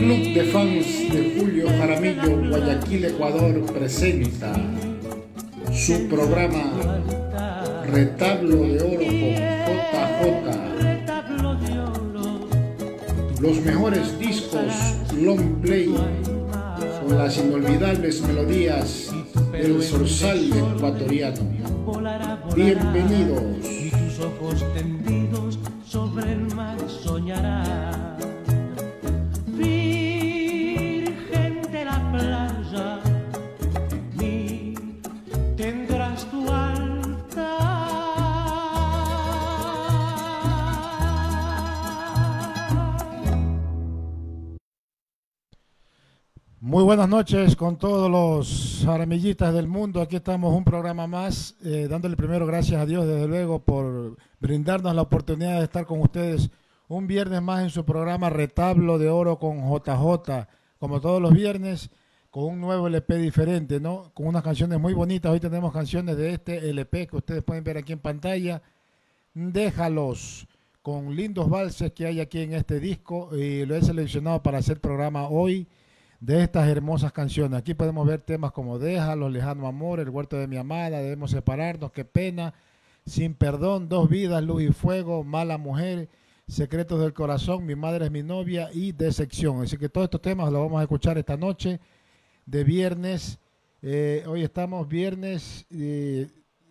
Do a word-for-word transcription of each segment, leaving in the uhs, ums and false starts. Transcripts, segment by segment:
Club de Fans de Julio Jaramillo, Guayaquil, Ecuador, presenta su programa Retablo de Oro con J J. Los mejores discos long play con las inolvidables melodías del zorzal ecuatoriano. Bienvenidos. Y tus ojos tendidos sobre el mar soñará. Virgen de la playa, en mí tendrás tu altar. Muy buenas noches con todos los jaramillitas del mundo. Aquí estamos un programa más, eh, dándole primero gracias a Dios, desde luego, por brindarnos la oportunidad de estar con ustedes un viernes más en su programa Retablo de Oro con J J, como todos los viernes, con un nuevo L P diferente, ¿no? Con unas canciones muy bonitas. Hoy tenemos canciones de este L P que ustedes pueden ver aquí en pantalla. Déjalos, con lindos valses que hay aquí en este disco, y lo he seleccionado para hacer programa hoy de estas hermosas canciones. Aquí podemos ver temas como Déjalo, Lejano Amor, El Huerto de mi Amada, Debemos Separarnos, Qué Pena, Sin Perdón, Dos Vidas, Luz y Fuego, Mala Mujer, Secretos del Corazón, Mi Madre es mi Novia y Decepción. Así que todos estos temas los vamos a escuchar esta noche de viernes. Eh, hoy estamos viernes, eh,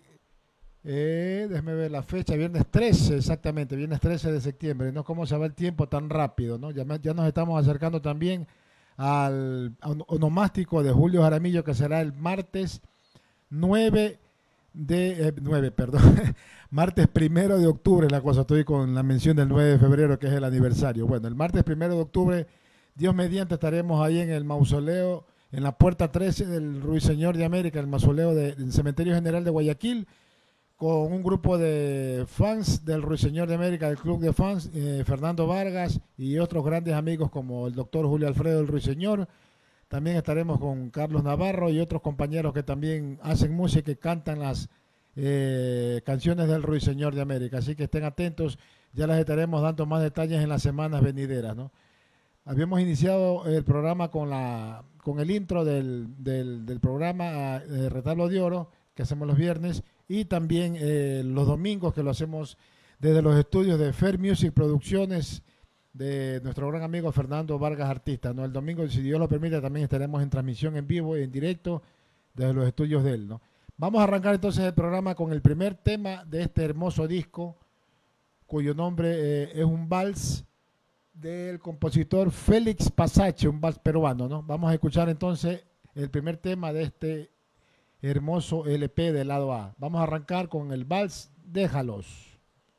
eh, déjeme ver la fecha, viernes trece, exactamente, viernes trece de septiembre. ¿No? ¿Cómo se va el tiempo tan rápido? ¿No? Ya, ya nos estamos acercando también al onomástico de Julio Jaramillo, que será el martes nueve de, eh, nueve, perdón, martes primero de octubre, la cosa, estoy con la mención del nueve de febrero, que es el aniversario. Bueno, el martes primero de octubre, Dios mediante, estaremos ahí en el mausoleo, en la puerta trece del Ruiseñor de América, el mausoleo de, del Cementerio General de Guayaquil, con un grupo de fans del Ruiseñor de América, del Club de Fans, eh, Fernando Vargas y otros grandes amigos como el doctor Julio Alfredo del Ruiseñor. También estaremos con Carlos Navarro y otros compañeros que también hacen música y cantan las eh, canciones del Ruiseñor de América. Así que estén atentos, ya les estaremos dando más detalles en las semanas venideras, ¿no? Habíamos iniciado el programa con, la, con el intro del, del, del programa eh, Retablo de Oro, que hacemos los viernes, y también eh, los domingos, que lo hacemos desde los estudios de Fair Music Producciones, de nuestro gran amigo Fernando Vargas, artista, ¿no? El domingo, si Dios lo permite, también estaremos en transmisión en vivo y en directo desde los estudios de él, ¿no? Vamos a arrancar entonces el programa con el primer tema de este hermoso disco, cuyo nombre eh, es un vals del compositor Félix Pasache, un vals peruano, ¿no? Vamos a escuchar entonces el primer tema de este hermoso L P del lado A. Vamos a arrancar con el vals Déjalos.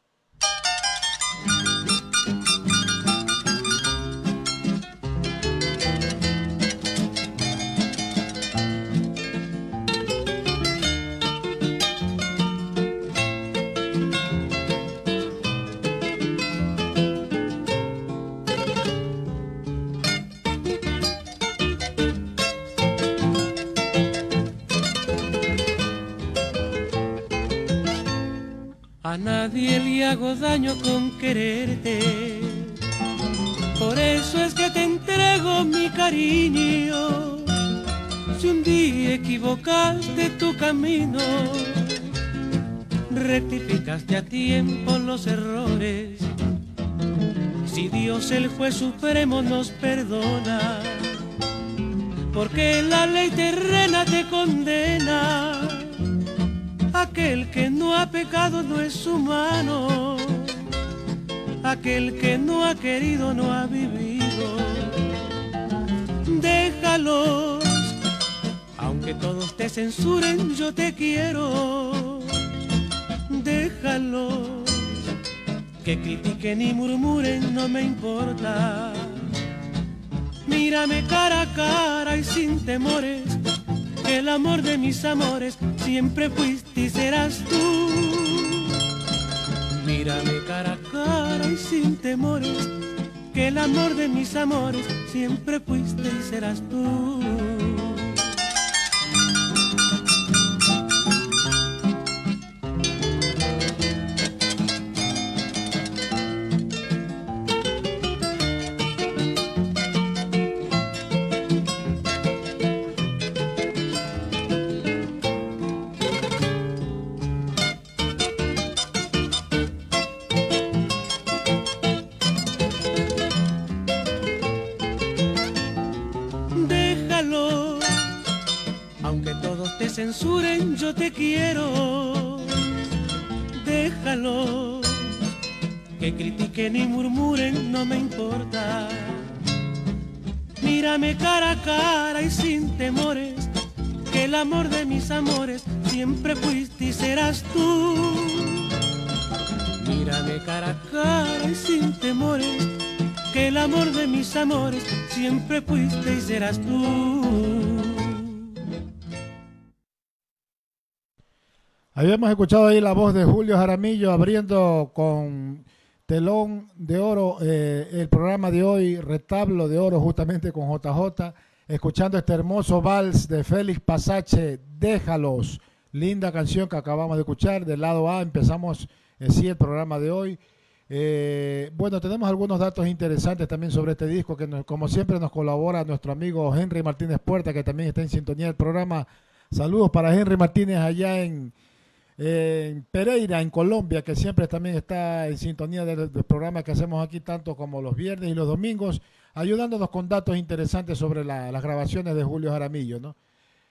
A nadie le hago daño con quererte, por eso es que te entrego mi cariño. Si un día equivocaste tu camino, rectificaste a tiempo los errores. Si Dios el juez supremo nos perdona, porque la ley terrena te condena. Aquel que no ha pecado no es humano, aquel que no ha querido no ha vivido. Déjalos, aunque todos te censuren, yo te quiero. Déjalos, que critiquen y murmuren, no me importa. Mírame cara a cara y sin temores, el amor de mis amores siempre fuiste y serás tú. Mírame cara a cara y sin temores, que el amor de mis amores siempre fuiste y serás tú. déjalo. Aunque todos te censuren, yo te quiero. Déjalo. Que critiquen y murmuren, no me importa. Mírame cara a cara y sin temores, que el amor de mis amores siempre fuiste y serás tú. Mírame cara a cara y sin temores, que el amor de mis amores siempre fuiste y serás tú. Habíamos escuchado ahí la voz de Julio Jaramillo abriendo con telón de oro eh, el programa de hoy, Retablo de Oro, justamente con J J, escuchando este hermoso vals de Félix Pasache, Déjalos, linda canción que acabamos de escuchar. Del lado A empezamos eh, sí el programa de hoy. Eh, bueno, tenemos algunos datos interesantes también sobre este disco, que nos, como siempre nos colabora nuestro amigo Henry Martínez Puerta, que también está en sintonía del programa. Saludos para Henry Martínez allá en en Pereira, en Colombia, que siempre también está en sintonía del, del programa que hacemos aquí, tanto como los viernes y los domingos, ayudándonos con datos interesantes sobre la, las grabaciones de Julio Jaramillo, ¿no?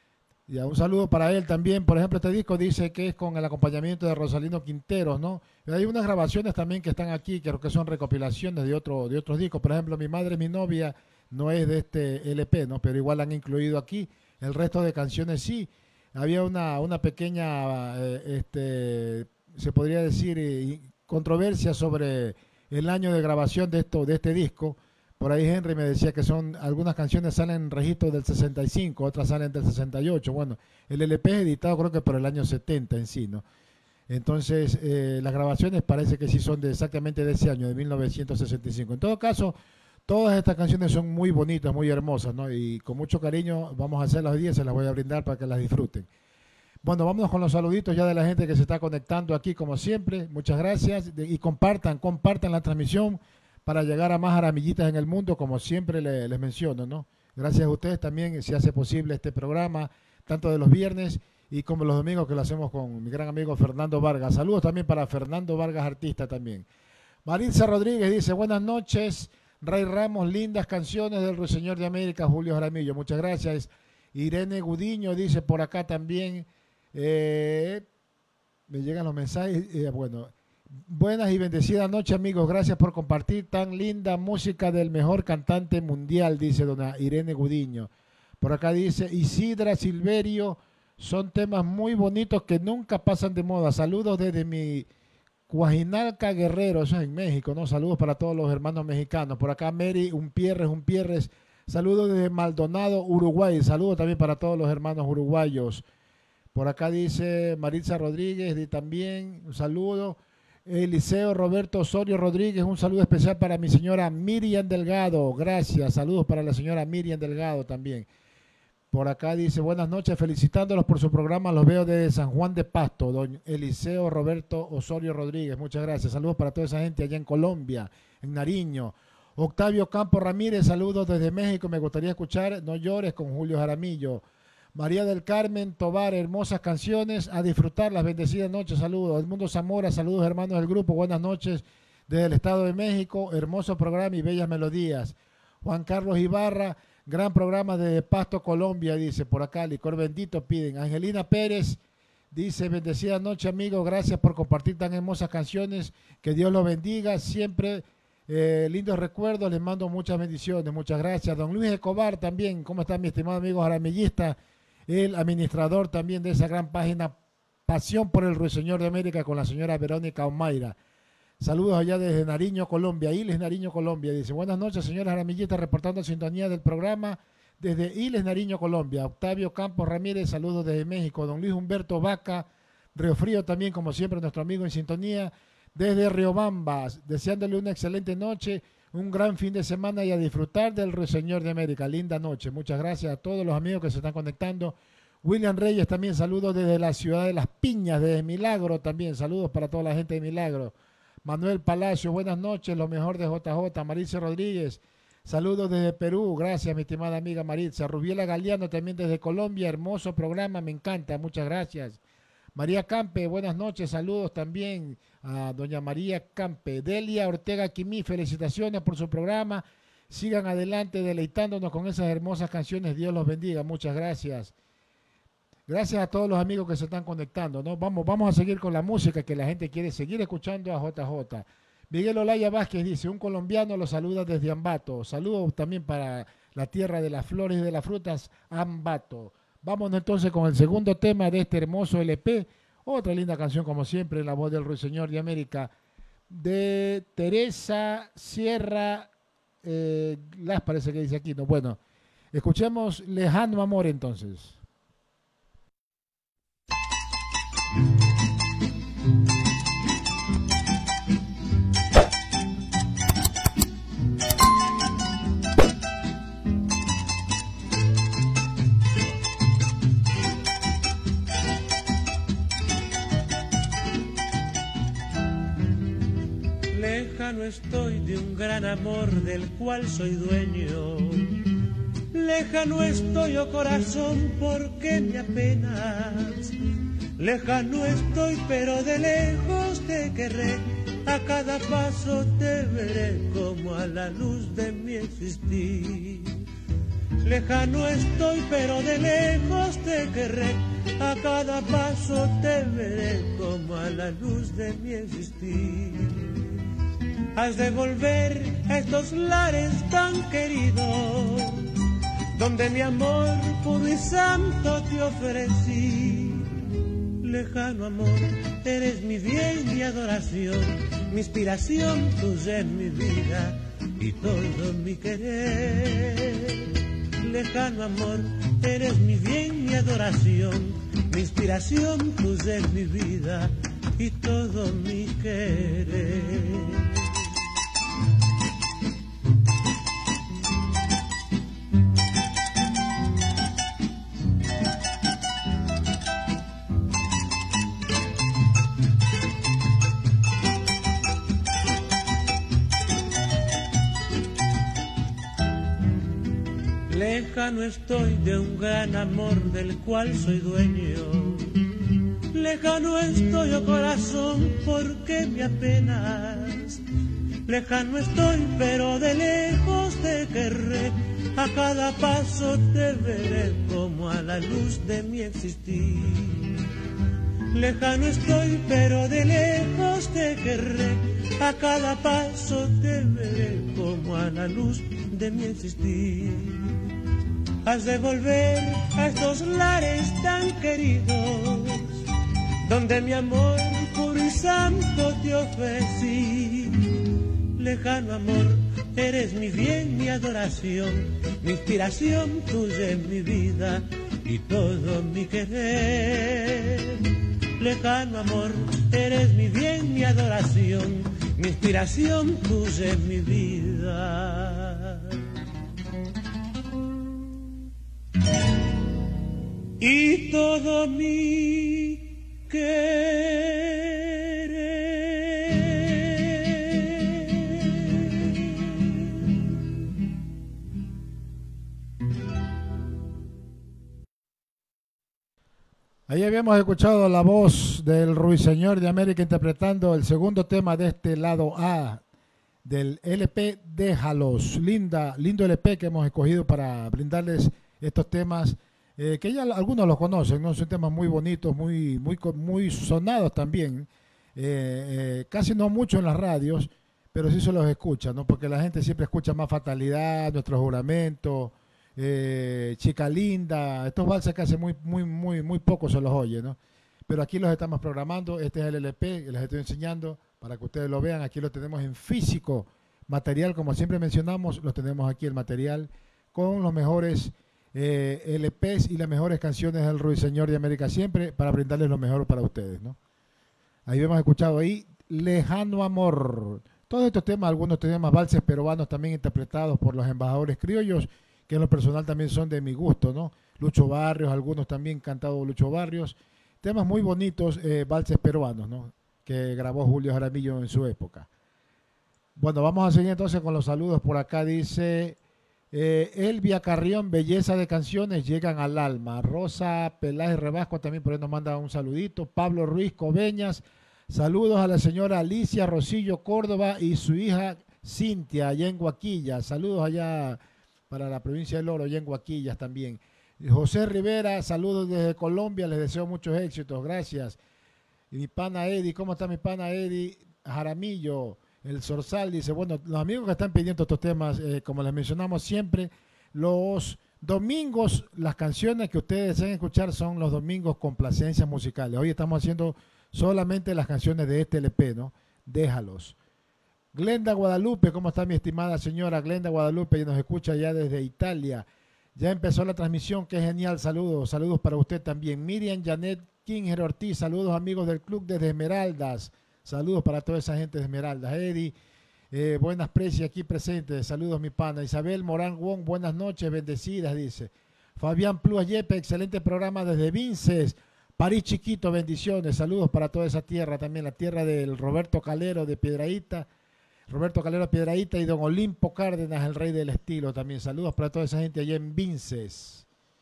Y un saludo para él también. Por ejemplo, este disco dice que es con el acompañamiento de Rosalino Quinteros, ¿no? Y hay unas grabaciones también que están aquí, creo que son recopilaciones de, otro, de otros discos. Por ejemplo, Mi Madre, Mi Novia no es de este L P, ¿no? Pero igual han incluido aquí. El resto de canciones sí. Había una, una pequeña, eh, este, se podría decir, eh, controversia sobre el año de grabación de, esto, de este disco. Por ahí Henry me decía que son algunas canciones salen en registro del sesenta y cinco, otras salen del sesenta y ocho. Bueno, el L P es editado creo que por el año setenta en sí, ¿no? Entonces, eh, las grabaciones parece que sí son de exactamente de ese año, de mil novecientos sesenta y cinco. En todo caso, todas estas canciones son muy bonitas, muy hermosas, ¿no? Y con mucho cariño vamos a hacerlas hoy día, se las voy a brindar para que las disfruten. Bueno, vámonos con los saluditos ya de la gente que se está conectando aquí, como siempre. Muchas gracias. Y compartan, compartan la transmisión para llegar a más jaramillitas en el mundo, como siempre les, les menciono, ¿no? Gracias a ustedes también se hace posible este programa, tanto de los viernes y como los domingos, que lo hacemos con mi gran amigo Fernando Vargas. Saludos también para Fernando Vargas, artista también. Maritza Rodríguez dice, buenas noches. Ray Ramos, lindas canciones del Ruiseñor de América, Julio Jaramillo. Muchas gracias. Irene Gudiño dice por acá también, eh, me llegan los mensajes, eh, bueno, buenas y bendecidas noches, amigos. Gracias por compartir tan linda música del mejor cantante mundial, dice dona Irene Gudiño. Por acá dice Isidra Silverio, son temas muy bonitos que nunca pasan de moda. Saludos desde mi Cuajinalca Guerrero, eso es en México, ¿no? Saludos para todos los hermanos mexicanos. Por acá Mary Unpierres, Unpierres, saludos desde Maldonado, Uruguay. Saludos también para todos los hermanos uruguayos. Por acá dice Maritza Rodríguez, y también un saludo. Eliseo Roberto Osorio Rodríguez, un saludo especial para mi señora Miriam Delgado. Gracias, saludos para la señora Miriam Delgado también. Por acá dice, buenas noches, felicitándolos por su programa, los veo desde San Juan de Pasto, don Eliseo Roberto Osorio Rodríguez, muchas gracias, saludos para toda esa gente allá en Colombia, en Nariño. Octavio Campo Ramírez, saludos desde México, me gustaría escuchar No Llores con Julio Jaramillo. María del Carmen Tobar, hermosas canciones, a disfrutar, las bendecidas noches, saludos. Edmundo Zamora, saludos hermanos del grupo, buenas noches desde el Estado de México, hermoso programa y bellas melodías. Juan Carlos Ibarra, gran programa de Pasto, Colombia, dice por acá, licor bendito piden. Angelina Pérez dice, bendecida noche amigos, gracias por compartir tan hermosas canciones, que Dios los bendiga, siempre eh, lindos recuerdos, les mando muchas bendiciones, muchas gracias. Don Luis Escobar también, ¿cómo está mi estimado amigo jaramillista? El administrador también de esa gran página Pasión por el Ruiseñor de América con la señora Verónica Omaira. Saludos allá desde Nariño, Colombia, Iles, Nariño, Colombia. Dice, buenas noches, señora Jaramillita, reportando sintonía del programa desde Iles, Nariño, Colombia. Octavio Campos Ramírez, saludos desde México. Don Luis Humberto Vaca, Río Frío también, como siempre, nuestro amigo en sintonía, desde Riobamba, deseándole una excelente noche, un gran fin de semana y a disfrutar del Ruiseñor de América. Linda noche. Muchas gracias a todos los amigos que se están conectando. William Reyes también, saludos desde la ciudad de Las Piñas, desde Milagro también. Saludos para toda la gente de Milagro. Manuel Palacio, buenas noches, lo mejor de J J. Maritza Rodríguez, saludos desde Perú, gracias mi estimada amiga Maritza. Rubiela Galeano también desde Colombia, hermoso programa, me encanta, muchas gracias. María Campe, buenas noches, saludos también a doña María Campe. Delia Ortega Quimí, felicitaciones por su programa, Sigan adelante deleitándonos con esas hermosas canciones. Dios los bendiga. Muchas gracias. Gracias a todos los amigos que se están conectando, ¿no? Vamos, vamos a seguir con la música que la gente quiere seguir escuchando a J J. Miguel Olaya Vázquez dice, un colombiano lo saluda desde Ambato. Saludos también para la tierra de las flores y de las frutas, Ambato. Vámonos entonces con el segundo tema de este hermoso L P. Otra linda canción, como siempre, en la voz del Ruiseñor de América, de Teresa Sierra eh, Las, parece que dice aquí, ¿no? Bueno, escuchemos Lejano Amor entonces. Lejano estoy de un gran amor del cual soy dueño. Lejano estoy, oh corazón, porque me apenas. Lejano estoy, pero de lejos te querré. A cada paso te veré como a la luz de mi existir. Lejano estoy, pero de lejos te querré. A cada paso te veré como a la luz de mi existir. Has de volver a estos lares tan queridos, donde mi amor puro y santo te ofrecí. Lejano amor, eres mi bien, mi adoración, mi inspiración tuya en mi vida y todo mi querer. Lejano amor, eres mi bien, mi adoración, mi inspiración tuya en mi vida y todo mi querer. Lejano estoy de un gran amor del cual soy dueño. Lejano estoy, oh corazón, porque me apenas. Lejano estoy, pero de lejos te querré. A cada paso te veré como a la luz de mi existir. Lejano estoy, pero de lejos te querré. A cada paso te veré como a la luz de mi existir. Has de volver a estos lares tan queridos, donde mi amor puro y santo te ofrecí. Lejano amor, eres mi bien, mi adoración, mi inspiración tuya en mi vida y todo mi querer. Lejano amor, eres mi bien, mi adoración, mi inspiración tuya en mi vida y todo mi querer. Ahí habíamos escuchado la voz del Ruiseñor de América interpretando el segundo tema de este lado A del L P Déjalos. Linda, lindo L P que hemos escogido para brindarles estos temas eh, que ya algunos los conocen, ¿no? Son temas muy bonitos, muy, muy, muy sonados también, eh, eh, casi no mucho en las radios, pero sí se los escucha, ¿no? Porque la gente siempre escucha Más Fatalidad, Nuestro Juramento, eh, Chica Linda, estos valses que hace muy, muy, muy, muy poco se los oye, ¿no? Pero aquí los estamos programando, este es el L P que les estoy enseñando para que ustedes lo vean, aquí lo tenemos en físico, material, como siempre mencionamos, lo tenemos aquí el material con los mejores eh, L Ps y las mejores canciones del Ruiseñor de América, siempre para brindarles lo mejor para ustedes, ¿no? Ahí hemos escuchado ahí Lejano Amor. Todos estos temas, algunos temas valses peruanos también interpretados por los embajadores criollos, que en lo personal también son de mi gusto, ¿no? Lucho Barrios, algunos también cantados Lucho Barrios. Temas muy bonitos, eh, valses peruanos, ¿no? Que grabó Julio Jaramillo en su época. Bueno, vamos a seguir entonces con los saludos. Por acá dice eh, Elvia Carrión, belleza de canciones llegan al alma. Rosa Peláez Rebasco también por ahí nos manda un saludito. Pablo Ruiz Coveñas, saludos a la señora Alicia Rosillo Córdoba y su hija Cintia, allá en Guaquillas. Saludos allá para la provincia del Oro, allá en Guaquillas también. José Rivera, saludos desde Colombia, les deseo muchos éxitos, gracias. Y mi pana Eddie, ¿cómo está mi pana Eddie Jaramillo? El Zorzal dice, bueno, los amigos que están pidiendo estos temas, eh, como les mencionamos siempre, los domingos, las canciones que ustedes desean escuchar son los domingos complacencias musicales. Hoy estamos haciendo solamente las canciones de este L P, ¿no? Déjalos. Glenda Guadalupe, ¿cómo está mi estimada señora Glenda Guadalupe? Y nos escucha ya desde Italia. Ya empezó la transmisión, qué genial, saludos, saludos para usted también. Miriam Janet Kinger Ortiz, saludos amigos del club desde Esmeraldas, saludos para toda esa gente de Esmeraldas. Eddie, eh, buenas precias aquí presentes, saludos mi pana. Isabel Morán Wong, buenas noches, bendecidas, dice. Fabián Plúas Yepe, excelente programa desde Vinces, París Chiquito, bendiciones, saludos para toda esa tierra también, la tierra del Roberto Calero de Piedrahíta. Roberto Calero Piedrahíta y don Olimpo Cárdenas, el rey del estilo también. Saludos para toda esa gente allá en Vinces.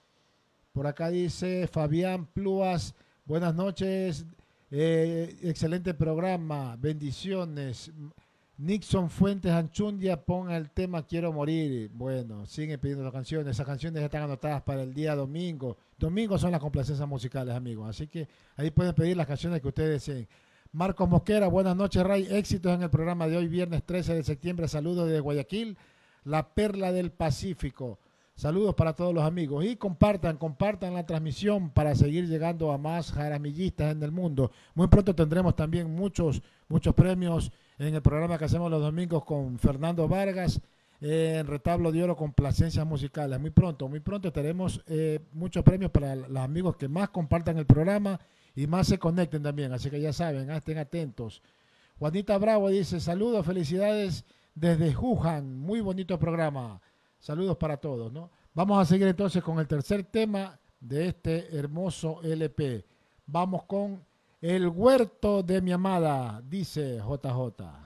Por acá dice Fabián Plúas, buenas noches, eh, excelente programa, bendiciones. Nixon Fuentes Anchundia, ponga el tema Quiero Morir. Bueno, siguen pidiendo las canciones. Esas canciones ya están anotadas para el día domingo. Domingo son las complacencias musicales, amigos. Así que ahí pueden pedir las canciones que ustedes deseen. Marcos Mosquera, buenas noches, Ray. Éxitos en el programa de hoy, viernes trece de septiembre. Saludos desde Guayaquil, la perla del Pacífico. Saludos para todos los amigos. Y compartan, compartan la transmisión para seguir llegando a más jaramillistas en el mundo. Muy pronto tendremos también muchos, muchos premios en el programa que hacemos los domingos con Fernando Vargas, eh, en Retablo de Oro, complacencias musicales. Muy pronto, muy pronto tenemos eh, muchos premios para los amigos que más compartan el programa y más se conecten también, así que ya saben, estén atentos. Juanita Bravo dice, saludos, felicidades desde Wuhan, muy bonito programa, saludos para todos, ¿no? Vamos a seguir entonces con el tercer tema de este hermoso L P. Vamos con El Huerto de mi Amada, dice J J.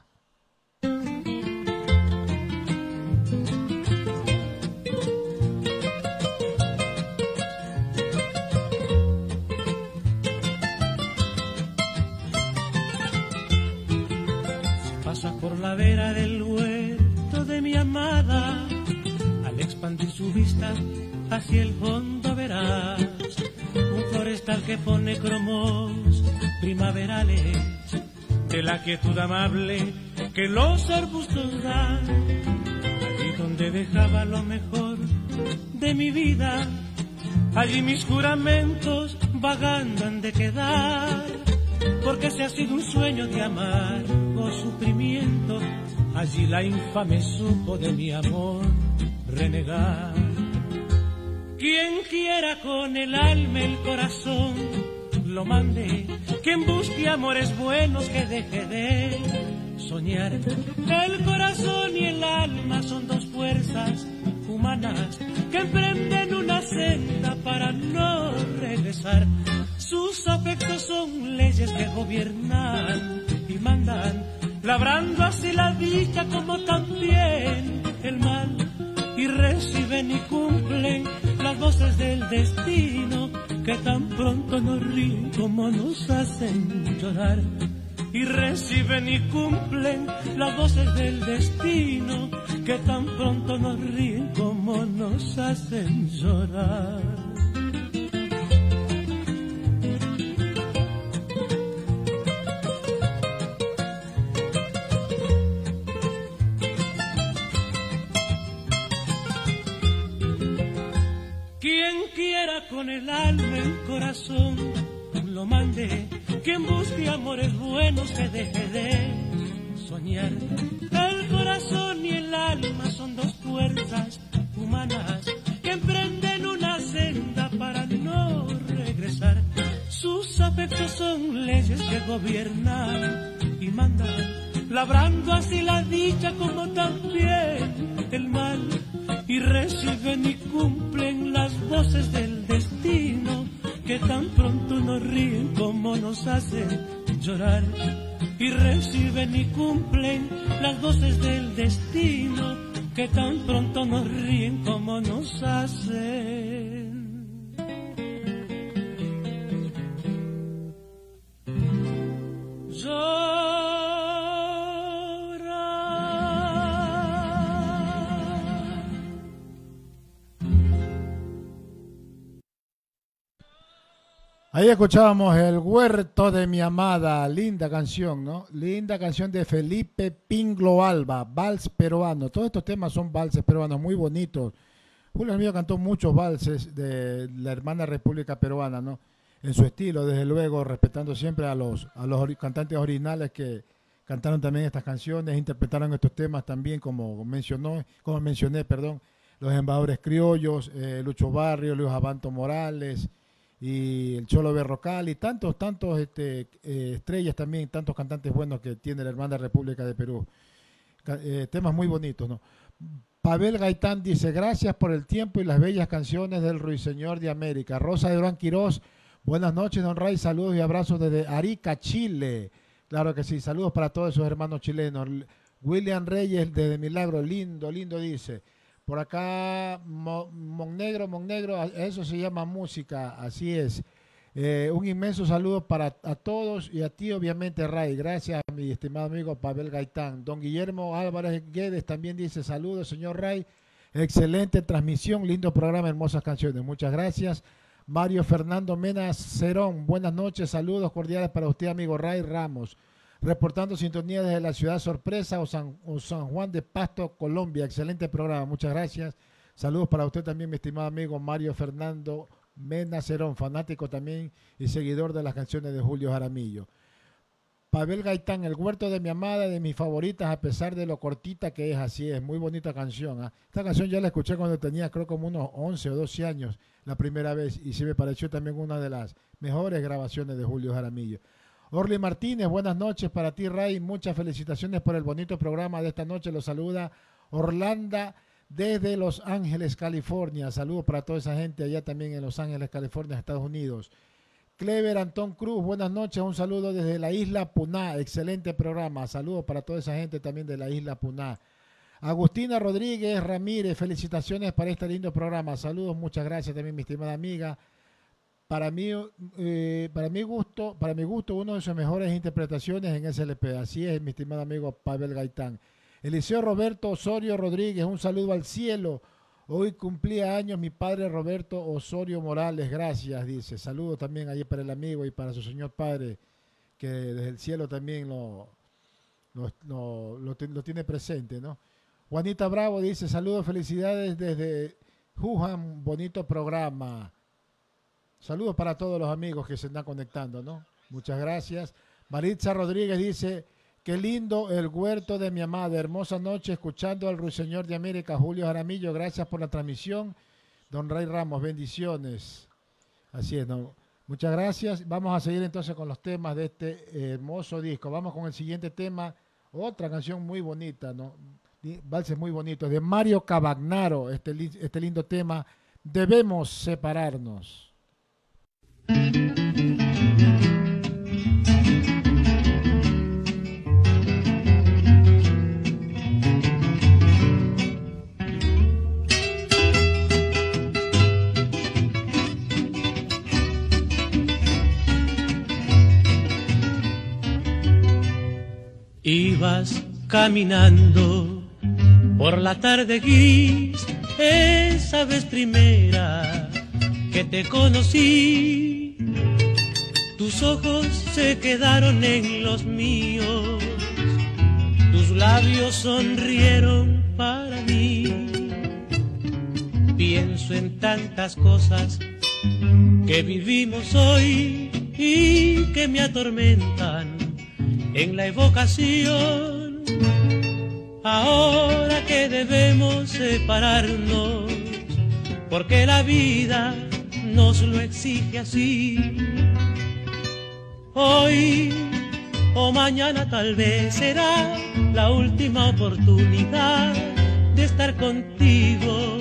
Pasa por la vera del huerto de mi amada, al expandir su vista hacia el fondo verás un florestal que pone cromos primaverales de la quietud amable que los arbustos dan. Allí donde dejaba lo mejor de mi vida, allí mis juramentos vagando han de quedar, porque si ha sido un sueño de amargo sufrimiento, allí la infame supo de mi amor renegar. Quien quiera con el alma el corazón lo mande, quien busque amores buenos que deje de soñar. El corazón y el alma son dos fuerzas humanas que emprenden una senda para no regresar. Sus afectos son leyes que gobiernan y mandan, labrando así la dicha como también el mal, y reciben y cumplen las voces del destino que tan pronto nos ríen como nos hacen llorar. Y reciben y cumplen las voces del destino que tan pronto nos ríen como nos hacen llorar. Con el alma, el corazón, lo mande. Quien busque amores buenos que deje de soñar. El corazón y el alma son dos fuerzas humanas que emprenden una senda para no regresar. Sus afectos son leyes que gobiernan y mandan, labrando así la dicha como también el mal. Y reciben y cumplen las voces del destino que tan pronto nos ríen como nos hacen llorar. Y reciben y cumplen las voces del destino que tan pronto nos ríen como nos hacen llorar. Ahí escuchábamos El Huerto de mi Amada, linda canción, ¿no? Linda canción de Felipe Pinglo Alba, vals peruano. Todos estos temas son valses peruanos muy bonitos. Julio Jaramillo cantó muchos valses de la hermana República Peruana, ¿no? En su estilo, desde luego, respetando siempre a los, a los cantantes originales que cantaron también estas canciones, interpretaron estos temas también, como mencionó, como mencioné, perdón, los embajadores criollos, eh, Lucho Barrio, Luis Abanto Morales y el Cholo Berrocal y tantos, tantos este, eh, estrellas también, tantos cantantes buenos que tiene la hermana República de Perú. Eh, temas muy bonitos, ¿no? Pavel Gaitán dice, gracias por el tiempo y las bellas canciones del Ruiseñor de América. Rosa de Durán Quirós, buenas noches, don Ray, saludos y abrazos desde Arica, Chile. Claro que sí, saludos para todos esos hermanos chilenos. William Reyes desde Milagro, lindo, lindo dice. Por acá, Monnegro, Monnegro, eso se llama música, así es. Eh, un inmenso saludo para a todos y a ti, obviamente, Ray. Gracias a mi estimado amigo Pavel Gaitán. Don Guillermo Álvarez Guedes también dice, saludos, señor Ray. Excelente transmisión, lindo programa, hermosas canciones. Muchas gracias. Mario Fernando Mena Cerón, buenas noches, saludos cordiales para usted, amigo Ray Ramos. Reportando sintonía desde la ciudad sorpresa o San, o San Juan de Pasto, Colombia. Excelente programa, muchas gracias. Saludos para usted también, mi estimado amigo Mario Fernando Mena Cerón, fanático también y seguidor de las canciones de Julio Jaramillo. Pavel Gaitán, El Huerto de mi Amada, de mis favoritas, a pesar de lo cortita que es, así es, muy bonita canción. ¿eh? Esta canción ya la escuché cuando tenía creo como unos once o doce años la primera vez y sí me pareció también una de las mejores grabaciones de Julio Jaramillo. Orly Martínez, buenas noches para ti, Ray. Muchas felicitaciones por el bonito programa de esta noche. Los saluda Orlando desde Los Ángeles, California. Saludos para toda esa gente allá también en Los Ángeles, California, Estados Unidos. Clever Antón Cruz, buenas noches. Un saludo desde la isla Puná. Excelente programa. Saludos para toda esa gente también de la isla Puná. Agustina Rodríguez Ramírez, felicitaciones para este lindo programa. Saludos, muchas gracias también, mi estimada amiga. Para mí, eh, para mi gusto, para mi gusto, una de sus mejores interpretaciones en S L P. Así es, mi estimado amigo Pavel Gaitán. Eliseo Roberto Osorio Rodríguez, un saludo al cielo. Hoy cumplía años mi padre Roberto Osorio Morales, gracias, dice. Saludos también allí para el amigo y para su señor padre, que desde el cielo también lo, lo, lo, lo, lo tiene presente, ¿no? Juanita Bravo dice, saludos, felicidades desde Wuhan, bonito programa. Saludos para todos los amigos que se están conectando, ¿no? Muchas gracias. Maritza Rodríguez dice, qué lindo el huerto de mi amada. Hermosa noche escuchando al Ruiseñor de América, Julio Jaramillo. Gracias por la transmisión. Don Ray Ramos, bendiciones. Así es, ¿no? Muchas gracias. Vamos a seguir entonces con los temas de este hermoso disco. Vamos con el siguiente tema. Otra canción muy bonita, ¿no? Valses muy bonitos. De Mario Cavagnaro, este, este lindo tema. Debemos separarnos. Ibas caminando por la tarde gris, esa vez primera que te conocí. Tus ojos se quedaron en los míos, tus labios sonrieron para mí. Pienso en tantas cosas que vivimos hoy y que me atormentan en la evocación. Ahora que debemos separarnos, porque la vida nos lo exige así. Hoy o mañana tal vez será la última oportunidad de estar contigo.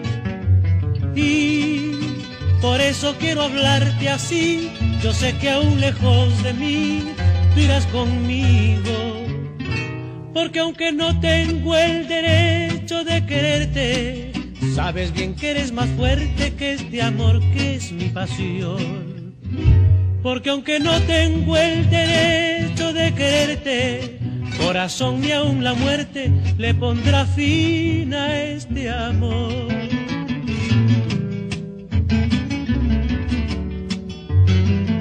Y por eso quiero hablarte así. Yo sé que aún lejos de mí tú irás conmigo, porque aunque no tengo el derecho de quererte, sabes bien que eres más fuerte que este amor que es mi pasión. Porque aunque no tengo el derecho de quererte, corazón, ni aun la muerte le pondrá fin a este amor.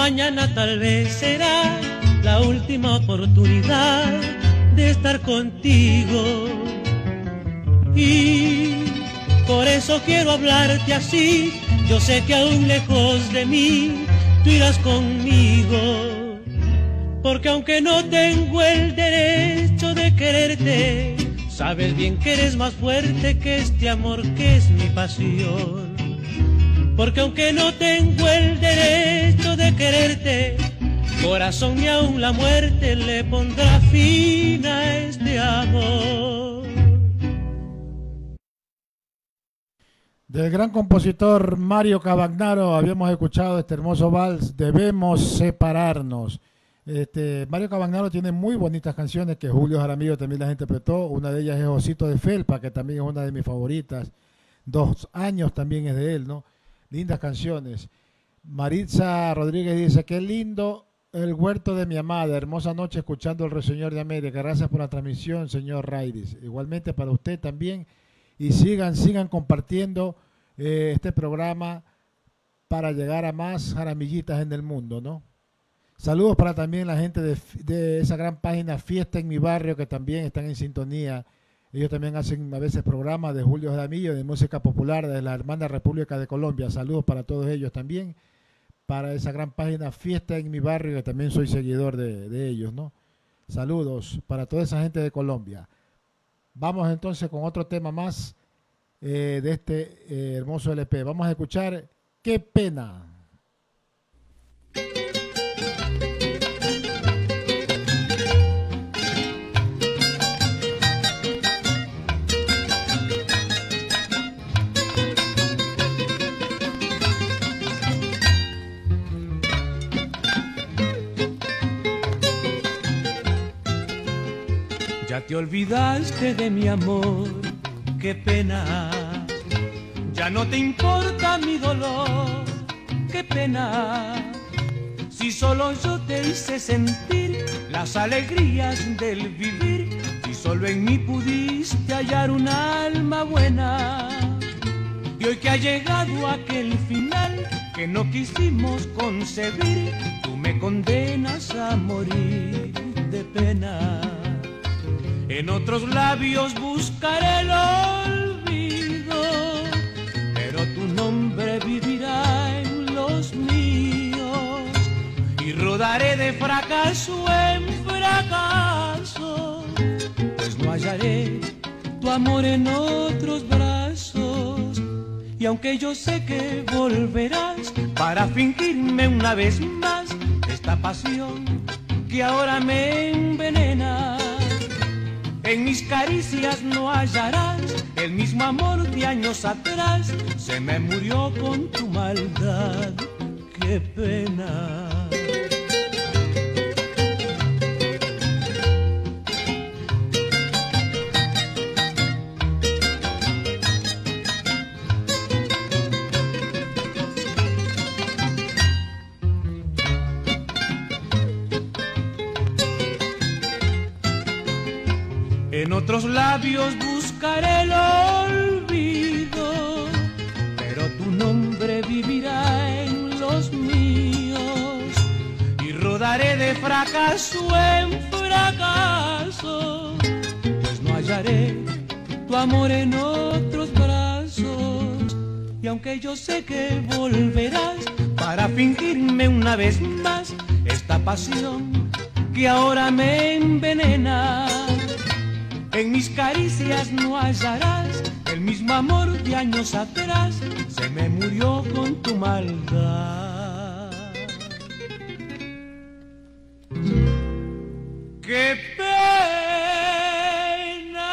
mañana tal vez será la última oportunidad de estar contigo. Y por eso quiero hablarte así. Yo sé que aún lejos de mí tú irás conmigo, porque aunque no tengo el derecho de quererte, sabes bien que eres más fuerte que este amor que es mi pasión. Porque aunque no tengo el derecho de quererte, corazón, ni aún la muerte le pondrá fin a este amor. Del gran compositor Mario Cavagnaro habíamos escuchado este hermoso vals, Debemos Separarnos. Este, Mario Cavagnaro tiene muy bonitas canciones que Julio Jaramillo también las interpretó. Una de ellas es Osito de Felpa, que también es una de mis favoritas. Dos años también es de él, ¿no? Lindas canciones. Maritza Rodríguez dice, qué lindo el huerto de mi amada, hermosa noche escuchando el Ruiseñor de América. Gracias por la transmisión, señor Rairis. Igualmente para usted también. Y sigan, sigan compartiendo eh, este programa para llegar a más jaramillitas en el mundo, ¿no? Saludos para también la gente de, de esa gran página Fiesta en mi Barrio, que también están en sintonía. Ellos también hacen a veces programas de Julio Jaramillo, de música popular, de la hermana República de Colombia. Saludos para todos ellos también, para esa gran página Fiesta en mi Barrio, que también soy seguidor de, de ellos, ¿no? Saludos para toda esa gente de Colombia. Vamos entonces con otro tema más eh, de este eh, hermoso L P. Vamos a escuchar Qué Pena. Ya te olvidaste de mi amor, qué pena. Ya no te importa mi dolor, qué pena. Si solo yo te hice sentir las alegrías del vivir, si solo en mí pudiste hallar un alma buena. Y hoy que ha llegado aquel final que no quisimos concebir, tú me condenas a morir de pena. En otros labios buscaré el olvido, pero tu nombre vivirá en los míos. Y rodaré de fracaso en fracaso, pues no hallaré tu amor en otros brazos. Y aunque yo sé que volverás para fingirme una vez más esta pasión que ahora me envenena, en mis caricias no hallarás el mismo amor de años atrás. Se me murió con tu maldad, qué pena. En otros labios buscaré el olvido, pero tu nombre vivirá en los míos. Y rodaré de fracaso en fracaso, pues no hallaré tu amor en otros brazos. Y aunque yo sé que volverás para fingirme una vez más esta pasión que ahora me envenena, en mis caricias no hallarás el mismo amor de años atrás. Se me murió con tu maldad. ¡Qué pena!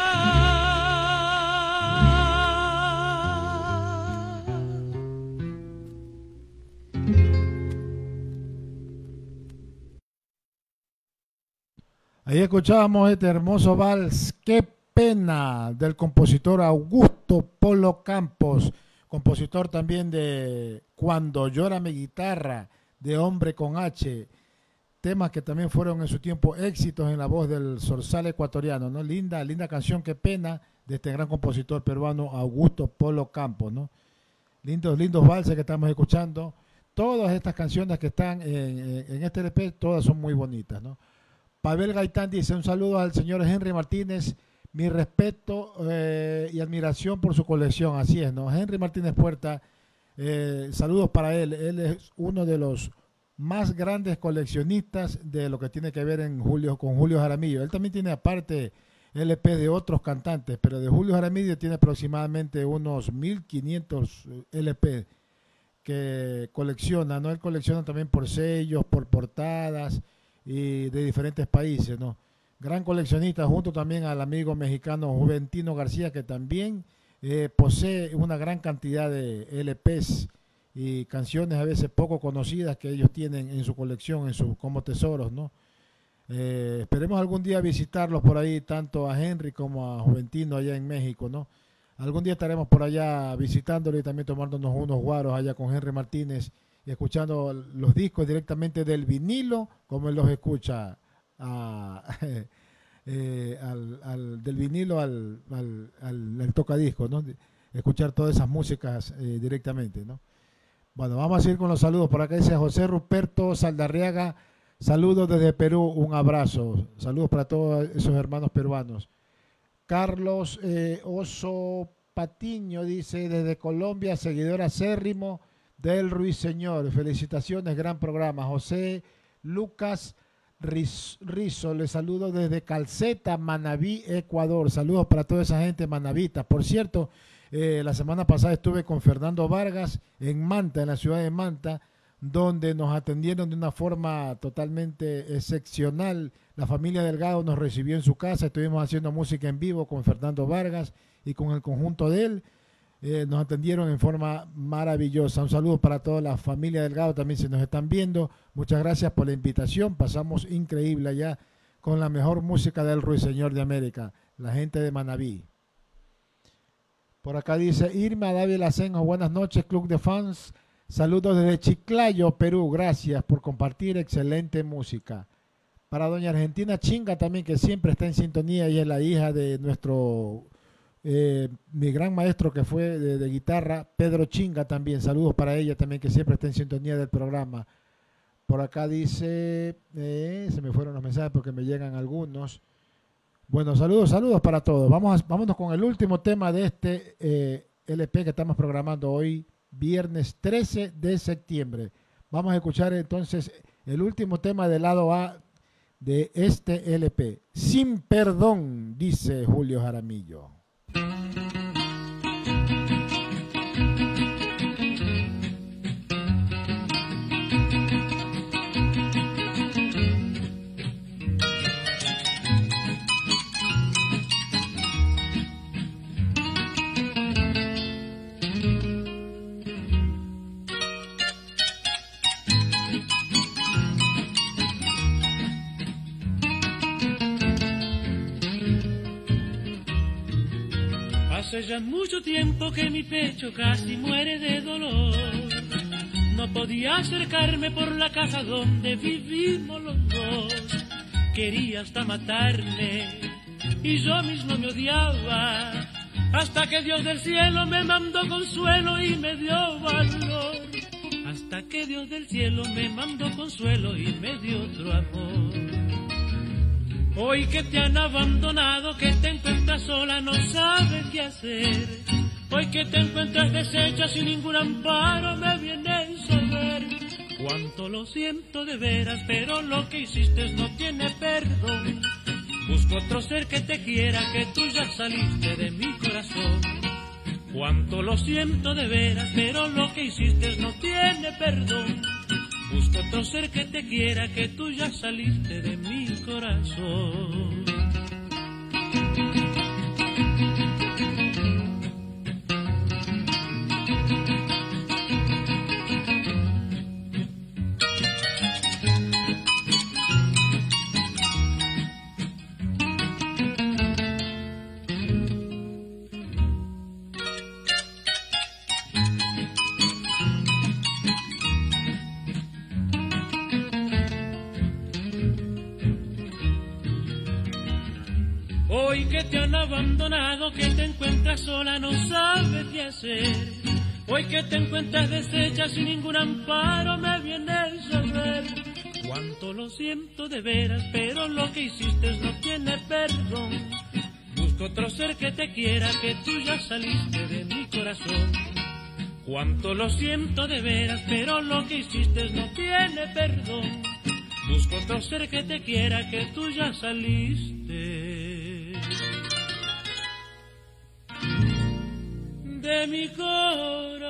Ahí escuchábamos este hermoso vals, Qué Pena, del compositor Augusto Polo Campos, compositor también de Cuando Llora Mi Guitarra, de Hombre con H, temas que también fueron en su tiempo éxitos en la voz del zorzal ecuatoriano, ¿no? Linda, linda canción, Qué Pena, de este gran compositor peruano Augusto Polo Campos, ¿no? Lindos, lindos valses que estamos escuchando. todas estas canciones que están en, en este L P, todas son muy bonitas, ¿no? Pavel Gaitán dice, un saludo al señor Henry Martínez, mi respeto eh, y admiración por su colección, así es, ¿no? Henry Martínez Puerta, eh, saludos para él, él es uno de los más grandes coleccionistas de lo que tiene que ver en Julio, con Julio Jaramillo. Él también tiene aparte L P de otros cantantes, pero de Julio Jaramillo tiene aproximadamente unos mil quinientos L P que colecciona, ¿no? Él colecciona también por sellos, por portadas y de diferentes países, ¿no? Gran coleccionista, junto también al amigo mexicano Juventino García, que también eh, posee una gran cantidad de L Ps y canciones a veces poco conocidas que ellos tienen en su colección, en su, como tesoros, ¿no? Eh, esperemos algún día visitarlos por ahí, tanto a Henry como a Juventino allá en México, ¿no? Algún día estaremos por allá visitándolo y también tomándonos unos guaros allá con Henry Martínez y escuchando los discos directamente del vinilo, como él los escucha, a, eh, al, al, del vinilo al, al, al, al tocadiscos, ¿no? Escuchar todas esas músicas eh, directamente, ¿no? Bueno, vamos a seguir con los saludos. Por acá dice José Ruperto Saldarriaga, saludos desde Perú, un abrazo. Saludos para todos esos hermanos peruanos. Carlos eh, Oso Patiño dice, desde Colombia, seguidor acérrimo del Ruiseñor. Felicitaciones, gran programa. José Lucas Rizo, le saludo desde Calceta, Manabí, Ecuador. Saludos para toda esa gente manabita. Por cierto, eh, la semana pasada estuve con Fernando Vargas en Manta, en la ciudad de Manta, donde nos atendieron de una forma totalmente excepcional. La familia Delgado nos recibió en su casa, estuvimos haciendo música en vivo con Fernando Vargas y con el conjunto de él. Eh, nos atendieron en forma maravillosa. Un saludo para toda la familia Delgado, también se nos están viendo. Muchas gracias por la invitación, pasamos increíble allá con la mejor música del Ruiseñor de América, la gente de Manabí. Por acá dice Irma Dávila Senjo, buenas noches, Club de Fans. Saludos desde Chiclayo, Perú. Gracias por compartir excelente música. Para doña Argentina Chinga también, que siempre está en sintonía y es la hija de nuestro, eh, mi gran maestro que fue de, de guitarra, Pedro Chinga también. Saludos para ella también, que siempre está en sintonía del programa. Por acá dice, eh, se me fueron los mensajes porque me llegan algunos. Bueno, saludos, saludos para todos. Vamos a, vámonos con el último tema de este eh, L P que estamos programando hoy, viernes trece de septiembre. Vamos a escuchar entonces el último tema del lado A de este L P. Sin perdón, dice Julio Jaramillo. Hace ya mucho tiempo que mi pecho casi muere de dolor. No podía acercarme por la casa donde vivimos los dos. Quería hasta matarme y yo mismo me odiaba, hasta que Dios del cielo me mandó consuelo y me dio valor. Hasta que Dios del cielo me mandó consuelo y me dio otro amor. Hoy que te han abandonado, que te encuentras sola, no sabes qué hacer. Hoy que te encuentras deshecha sin ningún amparo, me vienes a ver. Cuánto lo siento de veras, pero lo que hiciste no tiene perdón. Busco otro ser que te quiera, que tú ya saliste de mi corazón. Cuánto lo siento de veras, pero lo que hiciste no tiene perdón. Busco otro ser que te quiera, que tú ya saliste de mi corazón. Hoy que te han abandonado, que te encuentras sola, no sabes qué hacer. Hoy que te encuentras deshecha sin ningún amparo, me vienes a ver. Cuánto lo siento de veras, pero lo que hiciste no tiene perdón. Busco otro ser que te quiera, que tú ya saliste de mi corazón. Cuánto lo siento de veras, pero lo que hiciste no tiene perdón. Busco otro ser que te quiera, que tú ya saliste de mi corazón.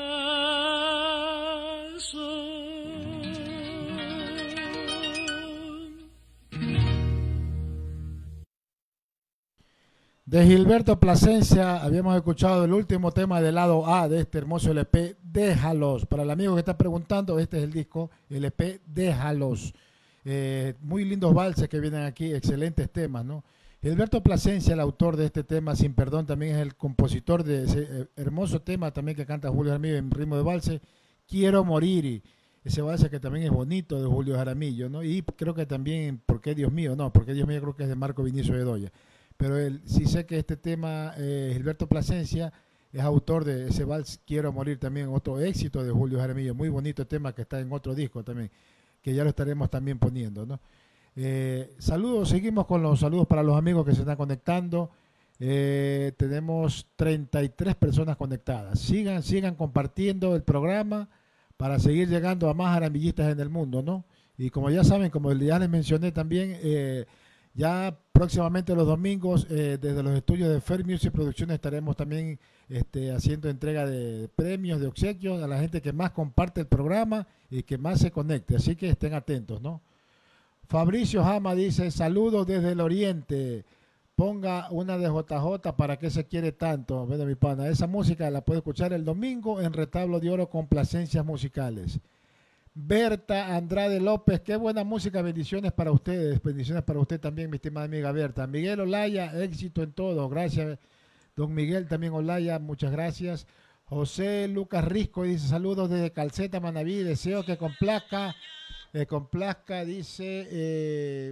De Gilberto Plasencia habíamos escuchado el último tema del lado A de este hermoso L P, Déjalos. Para el amigo que está preguntando, este es el disco L P Déjalos. Eh, muy lindos valses que vienen aquí, excelentes temas, ¿no? Gilberto Plasencia, el autor de este tema, Sin Perdón, también es el compositor de ese hermoso tema también que canta Julio Jaramillo en ritmo de valse, Quiero Morir, y ese valse que también es bonito de Julio Jaramillo, ¿no? Y creo que también ¿Por qué Dios mío? No, Porque Dios mío creo que es de Marco Vinicio Bedoya. Pero él, sí sé que este tema, eh, Gilberto Plasencia, es autor de ese vals Quiero Morir, también otro éxito de Julio Jaramillo, muy bonito tema que está en otro disco también, que ya lo estaremos también poniendo, ¿no? Eh, saludos, seguimos con los saludos para los amigos que se están conectando. Eh, tenemos treinta y tres personas conectadas. Sigan, sigan compartiendo el programa para seguir llegando a más jaramillistas en el mundo, ¿no? Y como ya saben, como ya les mencioné también, eh, ya próximamente los domingos, eh, desde los estudios de Fair Music Producciones, estaremos también este, haciendo entrega de premios, de obsequios a la gente que más comparte el programa y que más se conecte. Así que estén atentos, ¿no? Fabricio Jama dice, saludos desde el oriente. Ponga una de J J, ¿para qué se quiere tanto? Bueno, mi pana, esa música la puede escuchar el domingo en Retablo de Oro, Complacencias Musicales. Berta Andrade López, qué buena música, bendiciones para ustedes, bendiciones para usted también, mi estimada amiga Berta. Miguel Olaya, éxito en todo, gracias. Don Miguel también Olaya, muchas gracias. José Lucas Risco dice, saludos desde Calceta, Manaví, deseo que complazca, eh, complazca, dice, eh,